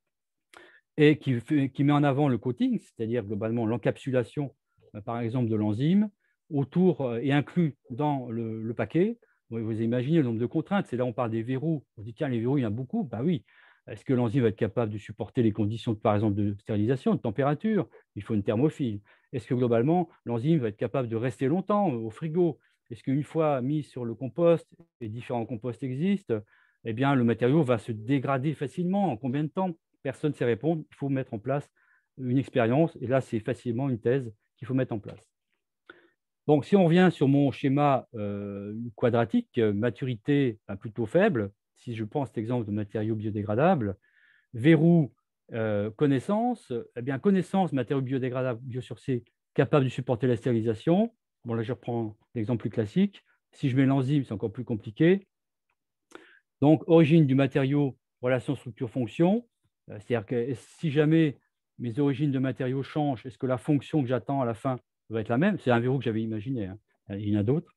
Speaker 3: et qui met en avant le coating, c'est-à-dire globalement l'encapsulation, par exemple, de l'enzyme, autour et inclus dans le paquet. Vous imaginez le nombre de contraintes. C'est là où on parle des verrous. On dit, tiens, les verrous, il y en a beaucoup. Oui. Est-ce que l'enzyme va être capable de supporter les conditions, par exemple, de stérilisation, de température? Il faut une thermophile. Est-ce que globalement, l'enzyme va être capable de rester longtemps au frigo? Est-ce qu'une fois mis sur le compost, et différents composts existent, eh bien, le matériau va se dégrader facilement? En combien de temps? Personne ne sait répondre. Il faut mettre en place une expérience. Et là, c'est facilement une thèse qu'il faut mettre en place. Donc, si on revient sur mon schéma quadratique, maturité plutôt faible, si je prends cet exemple de matériaux biodégradables, verrou, connaissance, eh bien, connaissance, matériaux biodégradables, biosourcés, capables de supporter la stérilisation. Bon, là, je reprends l'exemple plus classique. Si je mets l'enzyme, c'est encore plus compliqué. Donc, origine du matériau, relation structure-fonction. C'est-à-dire que si jamais mes origines de matériaux changent, est-ce que la fonction que j'attends à la fin va être la même? C'est un verrou que j'avais imaginé, hein. Il y en a d'autres.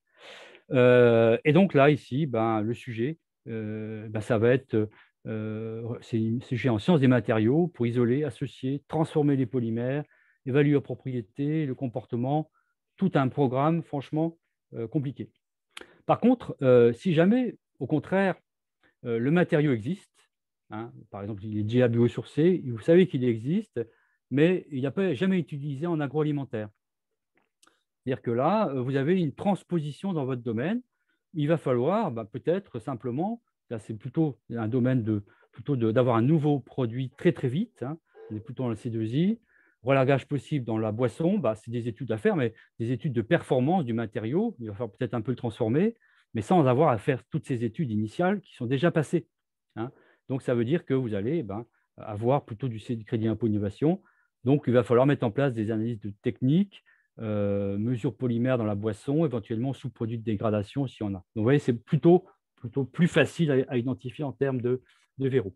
Speaker 3: Et donc là, ici, le sujet, ça va être, c'est un sujet en sciences des matériaux pour isoler, associer, transformer les polymères, évaluer leurs propriétés, le comportement, tout un programme franchement compliqué. Par contre, si jamais, au contraire, le matériau existe, hein, par exemple, il est déjà biosourcé, vous savez qu'il existe, mais il n'a pas jamais été utilisé en agroalimentaire. C'est-à-dire que là, vous avez une transposition dans votre domaine. Il va falloir peut-être simplement, là c'est plutôt un domaine d'avoir un nouveau produit très très vite, hein, on est plutôt dans le C2I, relargage possible dans la boisson, c'est des études à faire, mais des études de performance du matériau, il va falloir peut-être un peu le transformer, mais sans avoir à faire toutes ces études initiales qui sont déjà passées, hein. Donc ça veut dire que vous allez avoir plutôt du crédit impôt innovation, donc il va falloir mettre en place des analyses de techniques, mesures polymères dans la boisson, éventuellement sous-produits de dégradation s'il y en a. Donc, vous voyez, c'est plutôt plus facile à identifier en termes de verrous.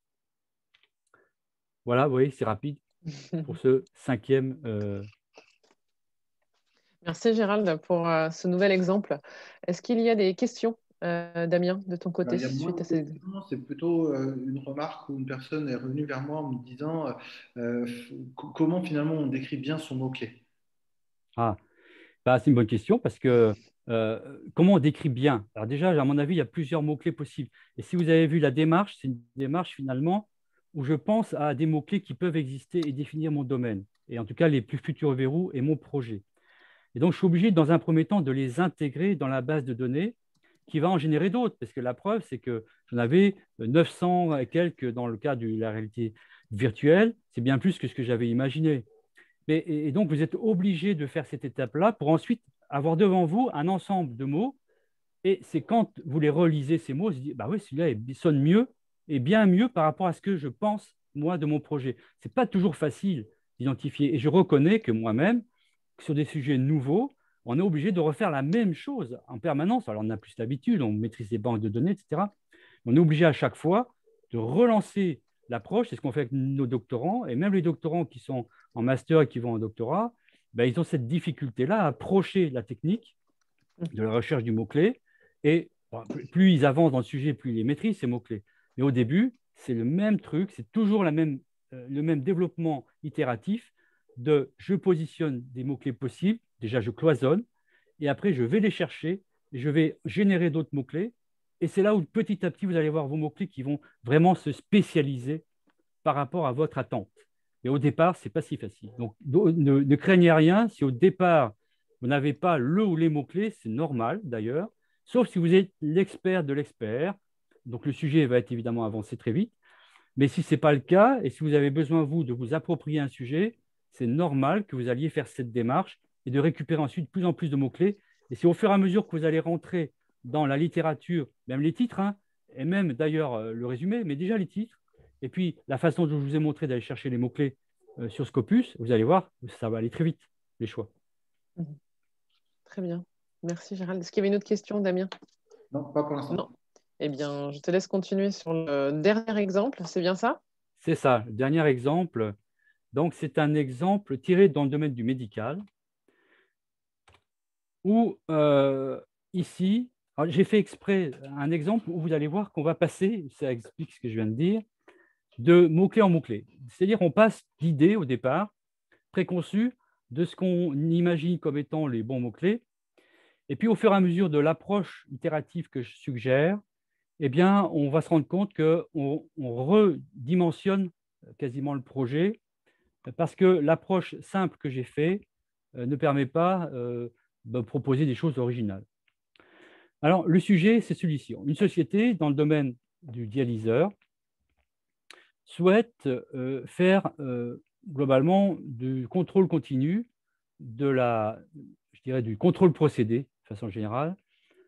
Speaker 3: Voilà, vous voyez, c'est rapide pour ce 5e.
Speaker 1: Merci Gérald pour ce nouvel exemple. Est-ce qu'il y a des questions Damien, de ton côté,
Speaker 4: Il y a moins
Speaker 1: suite
Speaker 4: de
Speaker 1: à cette...
Speaker 4: questions, c'est plutôt une remarque où une personne est revenue vers moi en me disant comment finalement on décrit bien son mot-clé.
Speaker 3: Ah, bah, c'est une bonne question parce que comment on décrit bien? Alors déjà, à mon avis, il y a plusieurs mots-clés possibles. Et si vous avez vu la démarche, c'est une démarche finalement où je pense à des mots-clés qui peuvent exister et définir mon domaine. Et en tout cas, les plus futurs verrous et mon projet. Et donc, je suis obligé, dans un premier temps, de les intégrer dans la base de données qui va en générer d'autres. Parce que la preuve, c'est que j'en avais 900 et quelques dans le cas de la réalité virtuelle. C'est bien plus que ce que j'avais imaginé. Et donc, vous êtes obligé de faire cette étape-là pour ensuite avoir devant vous un ensemble de mots. Et c'est quand vous les relisez, ces mots, vous vous dites, bah oui, celui-là il sonne mieux et bien mieux par rapport à ce que je pense, moi, de mon projet. Ce n'est pas toujours facile d'identifier. Et je reconnais que moi-même, sur des sujets nouveaux, on est obligé de refaire la même chose en permanence. Alors, on a plus l'habitude, on maîtrise les banques de données, etc. On est obligé à chaque fois de relancer l'approche. C'est ce qu'on fait avec nos doctorants. Et même les doctorants qui sont en master et qui vont en doctorat, ben, ils ont cette difficulté-là à approcher la technique de la recherche du mot-clé. Et bon, plus ils avancent dans le sujet, plus ils les maîtrisent, ces mots-clés. Mais au début, c'est le même truc, c'est toujours le même développement itératif de je positionne des mots-clés possibles, déjà je cloisonne, et après je vais les chercher, et je vais générer d'autres mots-clés. Et c'est là où petit à petit, vous allez voir vos mots-clés qui vont vraiment se spécialiser par rapport à votre attente. Et au départ, ce n'est pas si facile. Donc, ne craignez rien. Si au départ, vous n'avez pas le ou les mots-clés, c'est normal d'ailleurs, sauf si vous êtes l'expert de l'expert. Donc, le sujet va être évidemment avancé très vite. Mais si ce n'est pas le cas, et si vous avez besoin, vous, de vous approprier un sujet, c'est normal que vous alliez faire cette démarche et de récupérer ensuite de plus en plus de mots-clés. Et c'est au fur et à mesure que vous allez rentrer dans la littérature, même les titres, hein, et même d'ailleurs le résumé, mais déjà les titres, et puis la façon dont je vous ai montré d'aller chercher les mots-clés sur Scopus, vous allez voir, ça va aller très vite, les choix.
Speaker 1: Très bien. Merci Gérald. Est-ce qu'il y avait une autre question, Damien?
Speaker 4: Non, pas pour l'instant.
Speaker 1: Non. Eh bien, je te laisse continuer sur le dernier exemple. C'est bien ça?
Speaker 3: C'est ça, le dernier exemple. Donc, c'est un exemple tiré dans le domaine du médical où, ici, j'ai fait exprès un exemple où vous allez voir qu'on va passer, ça explique ce que je viens de dire, de mot-clé en mot-clé. C'est-à-dire qu'on passe d'idées au départ, préconçues, de ce qu'on imagine comme étant les bons mots-clés. Et puis, au fur et à mesure de l'approche itérative que je suggère, eh bien, on va se rendre compte qu'on redimensionne quasiment le projet parce que l'approche simple que j'ai faite ne permet pas de proposer des choses originales. Alors, le sujet, c'est celui-ci. Une société dans le domaine du dialyseur souhaite faire globalement du contrôle continu, je dirais du contrôle procédé, de façon générale,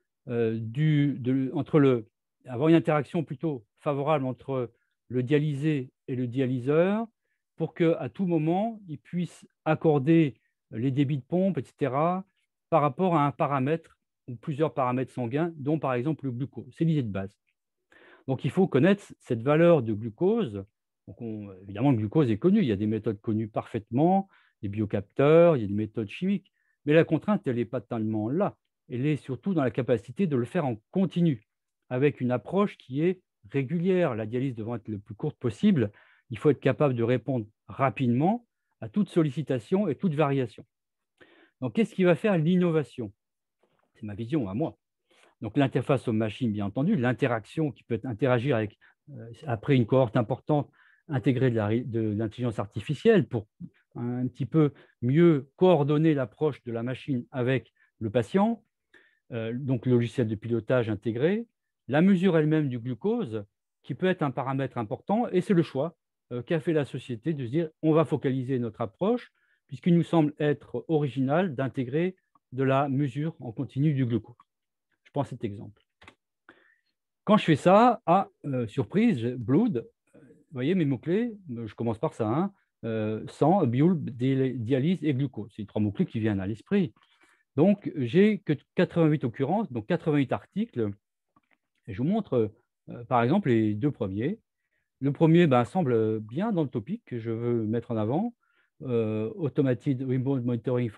Speaker 3: avoir une interaction plutôt favorable entre le dialysé et le dialyseur pour qu'à tout moment, il puisse accorder les débits de pompe, etc., par rapport à un paramètre ou plusieurs paramètres sanguins, dont par exemple le glucose. C'est l'idée de base. Donc, il faut connaître cette valeur de glucose. Donc, évidemment, le glucose est connu. Il y a des méthodes connues parfaitement, des biocapteurs, il y a des méthodes chimiques. Mais la contrainte, elle n'est pas tellement là. Elle est surtout dans la capacité de le faire en continu, avec une approche qui est régulière. La dialyse devant être le plus courte possible, il faut être capable de répondre rapidement à toute sollicitation et toute variation. Donc, qu'est-ce qui va faire l'innovation? C'est ma vision à moi. Donc, l'interface aux machines, bien entendu, l'interaction qui peut interagir avec, après une cohorte importante, intégrer de l'intelligence artificielle pour un petit peu mieux coordonner l'approche de la machine avec le patient, donc le logiciel de pilotage intégré, la mesure elle-même du glucose, qui peut être un paramètre important, et c'est le choix qu'a fait la société de se dire on va focaliser notre approche, puisqu'il nous semble être original d'intégrer de la mesure en continu du glucose. Je prends cet exemple. Quand je fais ça, surprise, Blood, vous voyez mes mots-clés, je commence par ça, sang, bioule, dialyse et glucose. C'est les trois mots-clés qui viennent à l'esprit. Donc, j'ai que 88 occurrences, donc 88 articles. Et je vous montre, par exemple, les deux premiers. Le premier semble bien dans le topic que je veux mettre en avant. Automated Remote Monitoring for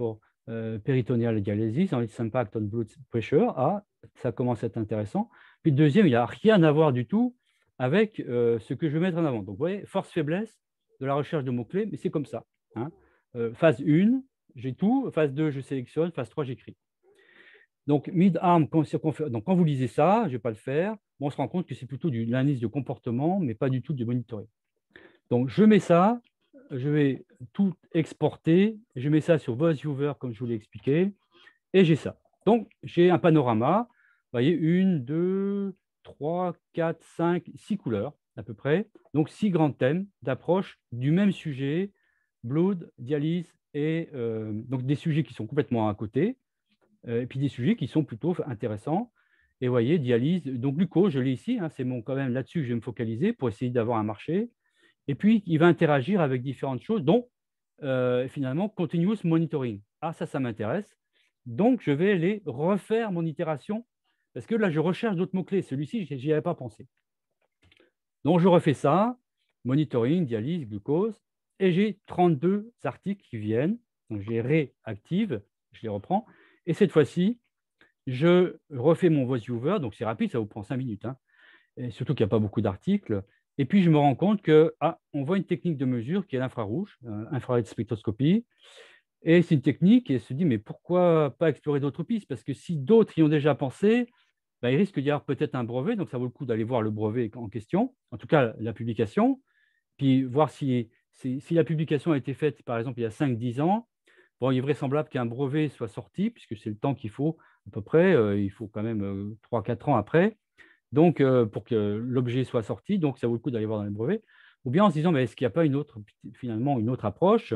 Speaker 3: peritoneal dialysis, on its impact on blood pressure. Ah, ça commence à être intéressant. Puis le deuxième, il n'y a rien à voir du tout avec ce que je vais mettre en avant. Donc, vous voyez, force-faiblesse de la recherche de mots-clés, mais c'est comme ça. Hein. Phase 1, j'ai tout. Phase 2, je sélectionne. Phase 3, j'écris. Donc, mid-arm, donc quand vous lisez ça, je ne vais pas le faire, bon, on se rend compte que c'est plutôt de l'analyse de comportement, mais pas du tout du monitoring. Donc, je mets ça, je vais tout exporter, je mets ça sur VoiceViewer, comme je vous l'ai expliqué, et j'ai ça. Donc, j'ai un panorama, vous voyez, 1, 2, 3, 4, 5, 6 couleurs à peu près. Donc, 6 grands thèmes d'approche du même sujet, blood, dialyse, et donc des sujets qui sont complètement à côté, et puis des sujets qui sont plutôt intéressants. Et vous voyez, dialyse, donc glucose, je l'ai ici, hein, c'est quand même là-dessus que je vais me focaliser pour essayer d'avoir un marché. Et puis, il va interagir avec différentes choses, dont finalement continuous monitoring. Ah, ça m'intéresse. Donc, je vais les refaire mon itération, parce que là, je recherche d'autres mots-clés. Celui-ci, je n'y avais pas pensé. Donc, je refais ça, monitoring, dialyse, glucose, et j'ai 32 articles qui viennent. Donc, je les réactive, je les reprends. Et cette fois-ci, je refais mon VoiceViewer, donc c'est rapide, ça vous prend 5 minutes, hein, et surtout qu'il n'y a pas beaucoup d'articles. Et puis, je me rends compte que on voit une technique de mesure qui est l'infrarouge, infrared spectroscopie. Et c'est une technique, et elle se dit, mais pourquoi pas explorer d'autres pistes? Parce que si d'autres y ont déjà pensé, il risque d'y avoir peut-être un brevet, donc ça vaut le coup d'aller voir le brevet en question, en tout cas la publication, puis voir si la publication a été faite, par exemple, il y a 5-10 ans. Bon, il est vraisemblable qu'un brevet soit sorti, puisque c'est le temps qu'il faut à peu près, il faut quand même 3-4 ans après, donc pour que l'objet soit sorti, donc ça vaut le coup d'aller voir dans les brevets, ou bien en se disant, mais est-ce qu'il n'y a pas finalement une autre approche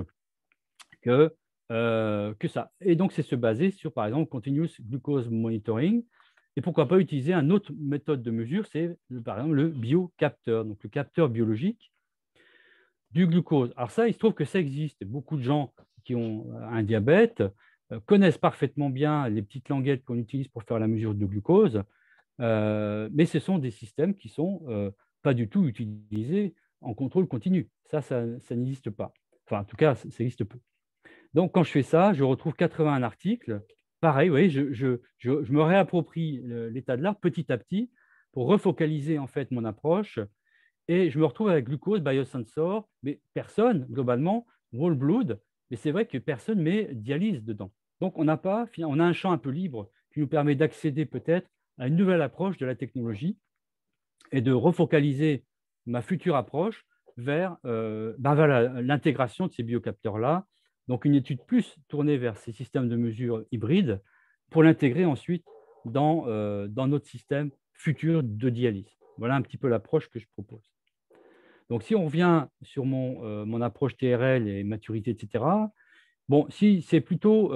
Speaker 3: que ça. Et donc, c'est se baser sur, par exemple, continuous glucose monitoring. Et pourquoi pas utiliser une autre méthode de mesure, c'est par exemple le biocapteur, donc le capteur biologique du glucose. Alors ça, il se trouve que ça existe. Beaucoup de gens qui ont un diabète connaissent parfaitement bien les petites languettes qu'on utilise pour faire la mesure de glucose, mais ce sont des systèmes qui ne sont pas du tout utilisés en contrôle continu. Ça n'existe pas. Enfin, en tout cas, ça existe peu. Donc, quand je fais ça, je retrouve 81 articles. Pareil, oui, je me réapproprie l'état de l'art petit à petit pour refocaliser en fait mon approche. Et je me retrouve avec glucose, biosensor, mais personne, globalement, whole blood, mais c'est vrai que personne met dialyse dedans. Donc, on a un champ un peu libre qui nous permet d'accéder peut-être à une nouvelle approche de la technologie et de refocaliser ma future approche vers l'intégration de ces biocapteurs-là. Donc, une étude plus tournée vers ces systèmes de mesure hybrides pour l'intégrer ensuite dans notre système futur de dialyse. Voilà un petit peu l'approche que je propose. Donc, si on revient sur mon approche TRL et maturité, etc., bon, si c'est plutôt,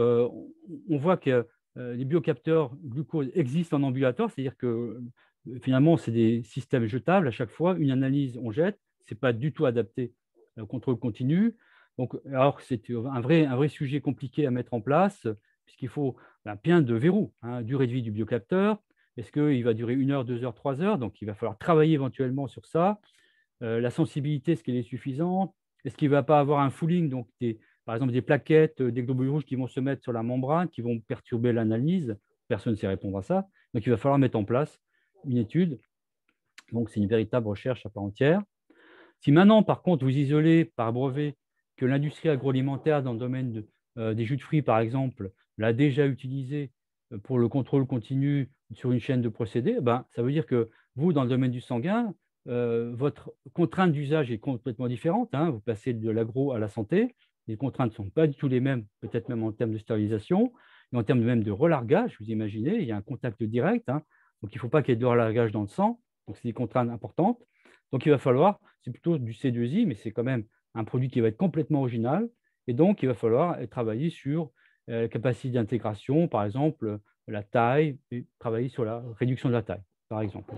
Speaker 3: on voit que les biocapteurs glucose existent en ambulatoire, c'est-à-dire que finalement, c'est des systèmes jetables. À chaque fois, une analyse, on jette. Ce n'est pas du tout adapté au contrôle continu. Donc, alors, c'est un vrai sujet compliqué à mettre en place, puisqu'il faut plein de verrous. Hein, durée de vie du biocapteur. Est-ce qu'il va durer 1 heure, 2 heures, 3 heures? Donc, il va falloir travailler éventuellement sur ça. La sensibilité, est-ce qu'elle est suffisante? Est-ce qu'il ne va pas avoir un fouling, donc par exemple des plaquettes, des globules rouges qui vont se mettre sur la membrane, qui vont perturber l'analyse? Personne ne sait répondre à ça. Donc, il va falloir mettre en place une étude. Donc, c'est une véritable recherche à part entière. Si maintenant, par contre, vous isolez par brevet que l'industrie agroalimentaire dans le domaine des jus de fruits, par exemple, l'a déjà utilisé pour le contrôle continu sur une chaîne de procédés, ça veut dire que vous, dans le domaine du sanguin, votre contrainte d'usage est complètement différente. Hein. Vous passez de l'agro à la santé. Les contraintes ne sont pas du tout les mêmes, peut-être même en termes de stérilisation, et en termes même de relargage. Vous imaginez, il y a un contact direct. Hein. Donc, il ne faut pas qu'il y ait de relargage dans le sang. Donc, c'est des contraintes importantes. Donc, il va falloir, c'est plutôt du C2I, mais c'est quand même un produit qui va être complètement original. Et donc, il va falloir travailler sur la capacité d'intégration, par exemple, la taille, et travailler sur la réduction de la taille, par exemple.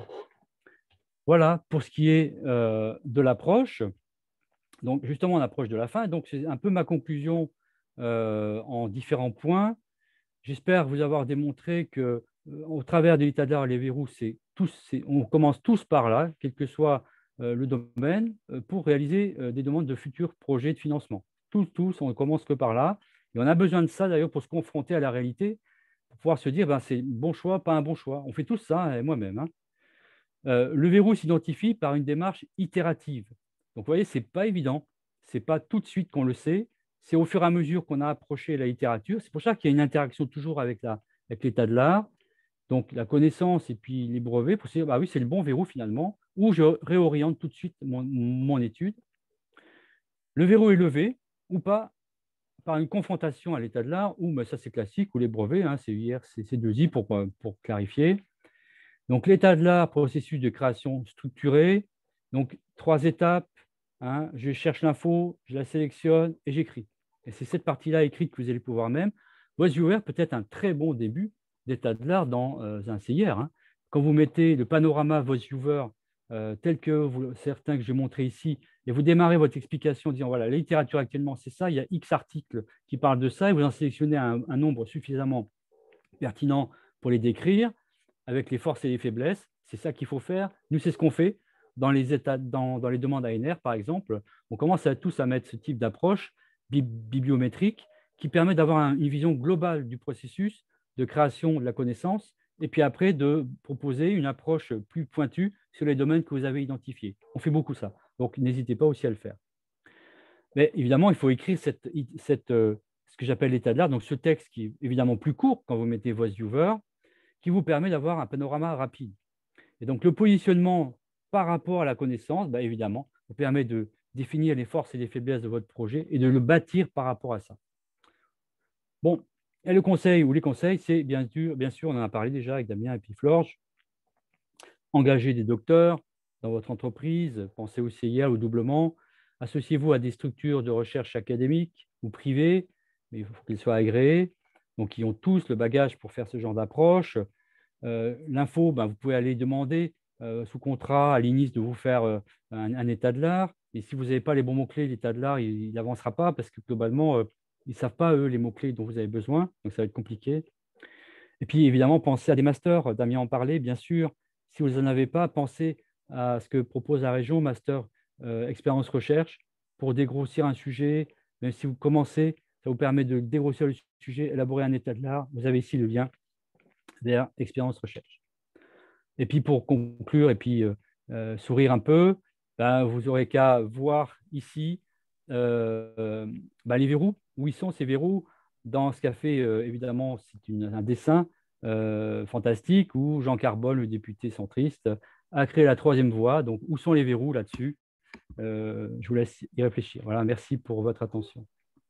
Speaker 3: Voilà pour ce qui est de l'approche. Donc, justement, on approche de la fin. Donc, c'est un peu ma conclusion en différents points. J'espère vous avoir démontré que, au travers de l'état d'art, les verrous, on commence tous par là, quel que soit le domaine, pour réaliser des demandes de futurs projets de financement. Tous, on ne commence que par là. Et on a besoin de ça, d'ailleurs, pour se confronter à la réalité, pour pouvoir se dire, ben, c'est bon choix, pas un bon choix. On fait tous ça, hein, moi-même. Hein. Le verrou s'identifie par une démarche itérative. Donc, vous voyez, ce n'est pas évident. Ce n'est pas tout de suite qu'on le sait. C'est au fur et à mesure qu'on a approché la littérature. C'est pour ça qu'il y a une interaction toujours avec l'état de l'art. Donc, la connaissance et puis les brevets pour se dire, bah oui, c'est le bon verrou finalement, ou je réoriente tout de suite mon étude. Le verrou est levé ou pas par une confrontation à l'état de l'art, ou ça c'est classique, ou les brevets, hein, CUR, C2I pour clarifier. Donc, l'état de l'art, processus de création structuré. Donc, 3 étapes. Hein, je cherche l'info, je la sélectionne et j'écris. Et c'est cette partie-là écrite que vous allez pouvoir même. VoiceViewer peut être un très bon début d'état de l'art dans un CIR. Hein. Quand vous mettez le panorama VoiceViewer tel que certains que j'ai montré ici, et vous démarrez votre explication en disant, voilà, la littérature actuellement, c'est ça, il y a X articles qui parlent de ça, et vous en sélectionnez un nombre suffisamment pertinent pour les décrire, avec les forces et les faiblesses. C'est ça qu'il faut faire. Nous, c'est ce qu'on fait dans les demandes ANR, par exemple. On commence tous à mettre ce type d'approche bibliométrique qui permet d'avoir une vision globale du processus de création de la connaissance et puis après de proposer une approche plus pointue sur les domaines que vous avez identifiés. On fait beaucoup ça. Donc, n'hésitez pas aussi à le faire. Mais évidemment, il faut écrire ce que j'appelle l'état de l'art, donc ce texte qui est évidemment plus court quand vous mettez VoiceViewer, qui vous permet d'avoir un panorama rapide. Et donc, le positionnement par rapport à la connaissance, évidemment, vous permet de définir les forces et les faiblesses de votre projet et de le bâtir par rapport à ça. Bon, et le conseil ou les conseils, c'est bien sûr, on en a parlé déjà avec Damien et puis Florge, engagez des docteurs dans votre entreprise, pensez au CIR ou doublement, associez-vous à des structures de recherche académiques ou privées, mais il faut qu'elles soient agréées, donc qui ont tous le bagage pour faire ce genre d'approche. L'info, vous pouvez aller demander sous contrat à l'INIS de vous faire un état de l'art. Et si vous n'avez pas les bons mots-clés, l'état de l'art, il n'avancera pas parce que globalement, ils ne savent pas, eux, les mots-clés dont vous avez besoin. Donc, ça va être compliqué. Et puis, évidemment, pensez à des masters. Damien en parlait, bien sûr. Si vous n'en avez pas, pensez à ce que propose la région, master expérience recherche, pour dégrossir un sujet. Même si vous commencez, ça vous permet de dégrossir le sujet, élaborer un état de l'art. Vous avez ici le lien vers expérience recherche. Et puis, pour conclure et puis sourire un peu, vous aurez qu'à voir ici les verrous. Où ils sont ces verrous? Dans ce qu'a fait, évidemment, c'est un dessin fantastique où Jean Carbone, le député centriste, a créé la 3e voie. Donc, où sont les verrous là-dessus? Je vous laisse y réfléchir. Voilà, merci pour votre attention.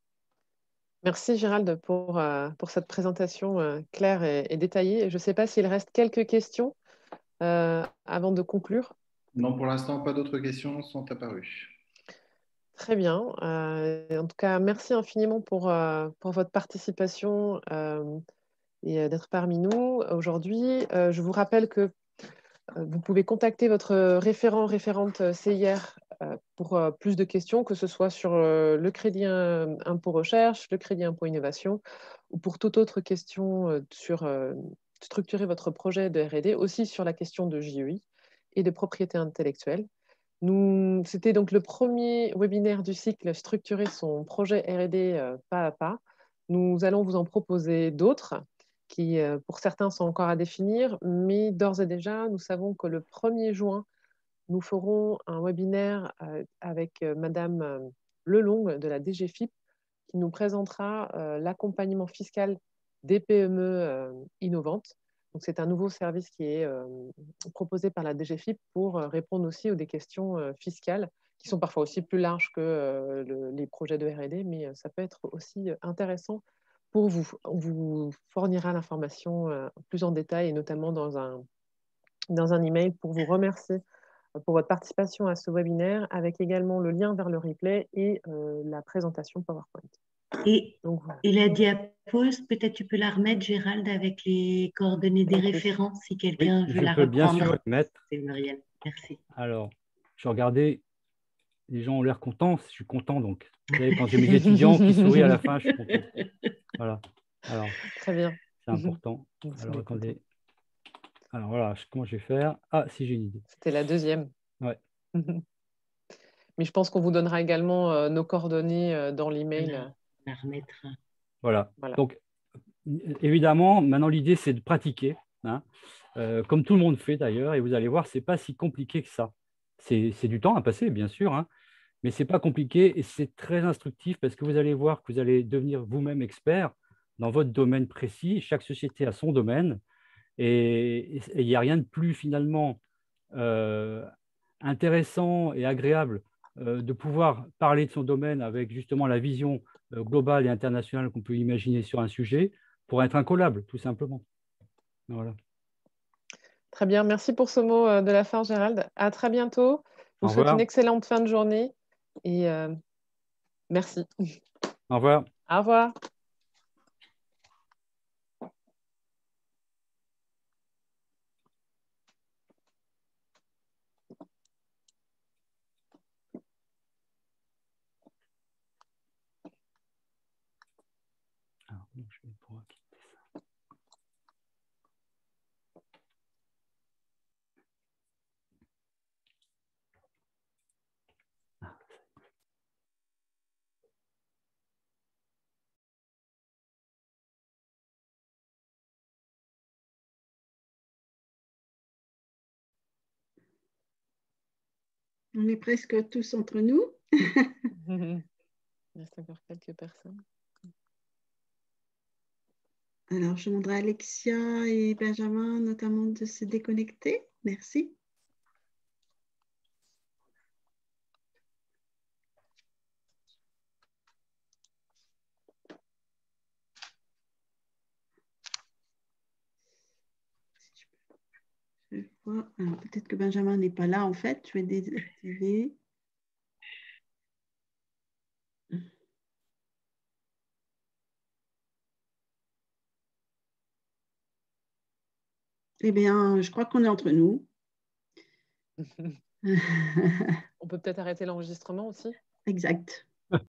Speaker 1: Merci Gérald pour cette présentation claire et détaillée. Je ne sais pas s'il reste quelques questions avant de conclure.
Speaker 4: Non, pour l'instant, pas d'autres questions sont apparues.
Speaker 1: Très bien. En tout cas, merci infiniment pour votre participation et d'être parmi nous aujourd'hui. Je vous rappelle que vous pouvez contacter votre référente CIR pour plus de questions, que ce soit sur le crédit impôt recherche, le crédit impôt innovation, ou pour toute autre question sur structurer votre projet de R&D, aussi sur la question de JEI et de propriété intellectuelle. C'était donc le premier webinaire du cycle Structurer son projet R&D pas à pas. Nous allons vous en proposer d'autres qui, pour certains, sont encore à définir, mais d'ores et déjà, nous savons que le 1er juin, nous ferons un webinaire avec Madame Lelong de la DGFiP qui nous présentera l'accompagnement fiscal des PME innovantes. Donc, c'est un nouveau service qui est proposé par la DGFiP pour répondre aussi aux des questions fiscales qui sont parfois aussi plus larges que les projets de R&D, mais ça peut être aussi intéressant pour vous. On vous fournira l'information plus en détail et notamment dans un email pour vous remercier pour votre participation à ce webinaire avec également le lien vers le replay et la présentation PowerPoint.
Speaker 5: Donc, voilà. Et la diapose, peut-être tu peux la remettre, Gérald, avec les coordonnées des référents, si quelqu'un veut la reprendre.
Speaker 3: Bien sûr la mettre.
Speaker 5: C'est Muriel, merci.
Speaker 3: Alors, je regardais, les gens ont l'air contents, je suis content donc. Vous savez, quand j'ai mes étudiants qui sourient à la fin, je suis content. Voilà. Alors,
Speaker 1: très bien.
Speaker 3: C'est important. Alors, attendez. Alors, voilà, comment je vais faire? Ah, si, j'ai une idée.
Speaker 1: C'était la 2e.
Speaker 3: Ouais.
Speaker 1: Mais je pense qu'on vous donnera également nos coordonnées dans l'email.
Speaker 5: La remettre.
Speaker 3: Voilà.
Speaker 1: Voilà.
Speaker 3: Donc, évidemment, maintenant, l'idée, c'est de pratiquer, hein, comme tout le monde fait d'ailleurs, et vous allez voir, ce n'est pas si compliqué que ça. C'est du temps à passer, bien sûr, hein, mais ce n'est pas compliqué et c'est très instructif parce que vous allez voir que vous allez devenir vous-même expert dans votre domaine précis. Chaque société a son domaine et il n'y a rien de plus finalement intéressant et agréable de pouvoir parler de son domaine avec justement la vision globale et internationale qu'on peut imaginer sur un sujet pour être incollable, tout simplement. Voilà.
Speaker 1: Très bien, merci pour ce mot de la fin, Gérald. À très bientôt. Je
Speaker 3: Au
Speaker 1: vous souhaite
Speaker 3: revoir.
Speaker 1: une excellente fin de journée et merci.
Speaker 3: Au revoir.
Speaker 1: Au revoir.
Speaker 3: Alors, je vais pouvoir quitter ça. Ah.
Speaker 6: On est presque tous entre nous.
Speaker 1: Il reste encore quelques personnes.
Speaker 6: Alors, je demanderai à Alexia et Benjamin notamment de se déconnecter. Merci. Je vois. Alors, peut-être que Benjamin n'est pas là en fait. Je vais désactiver. Eh bien, je crois qu'on est entre nous.
Speaker 1: On peut peut-être arrêter l'enregistrement aussi.
Speaker 6: Exact.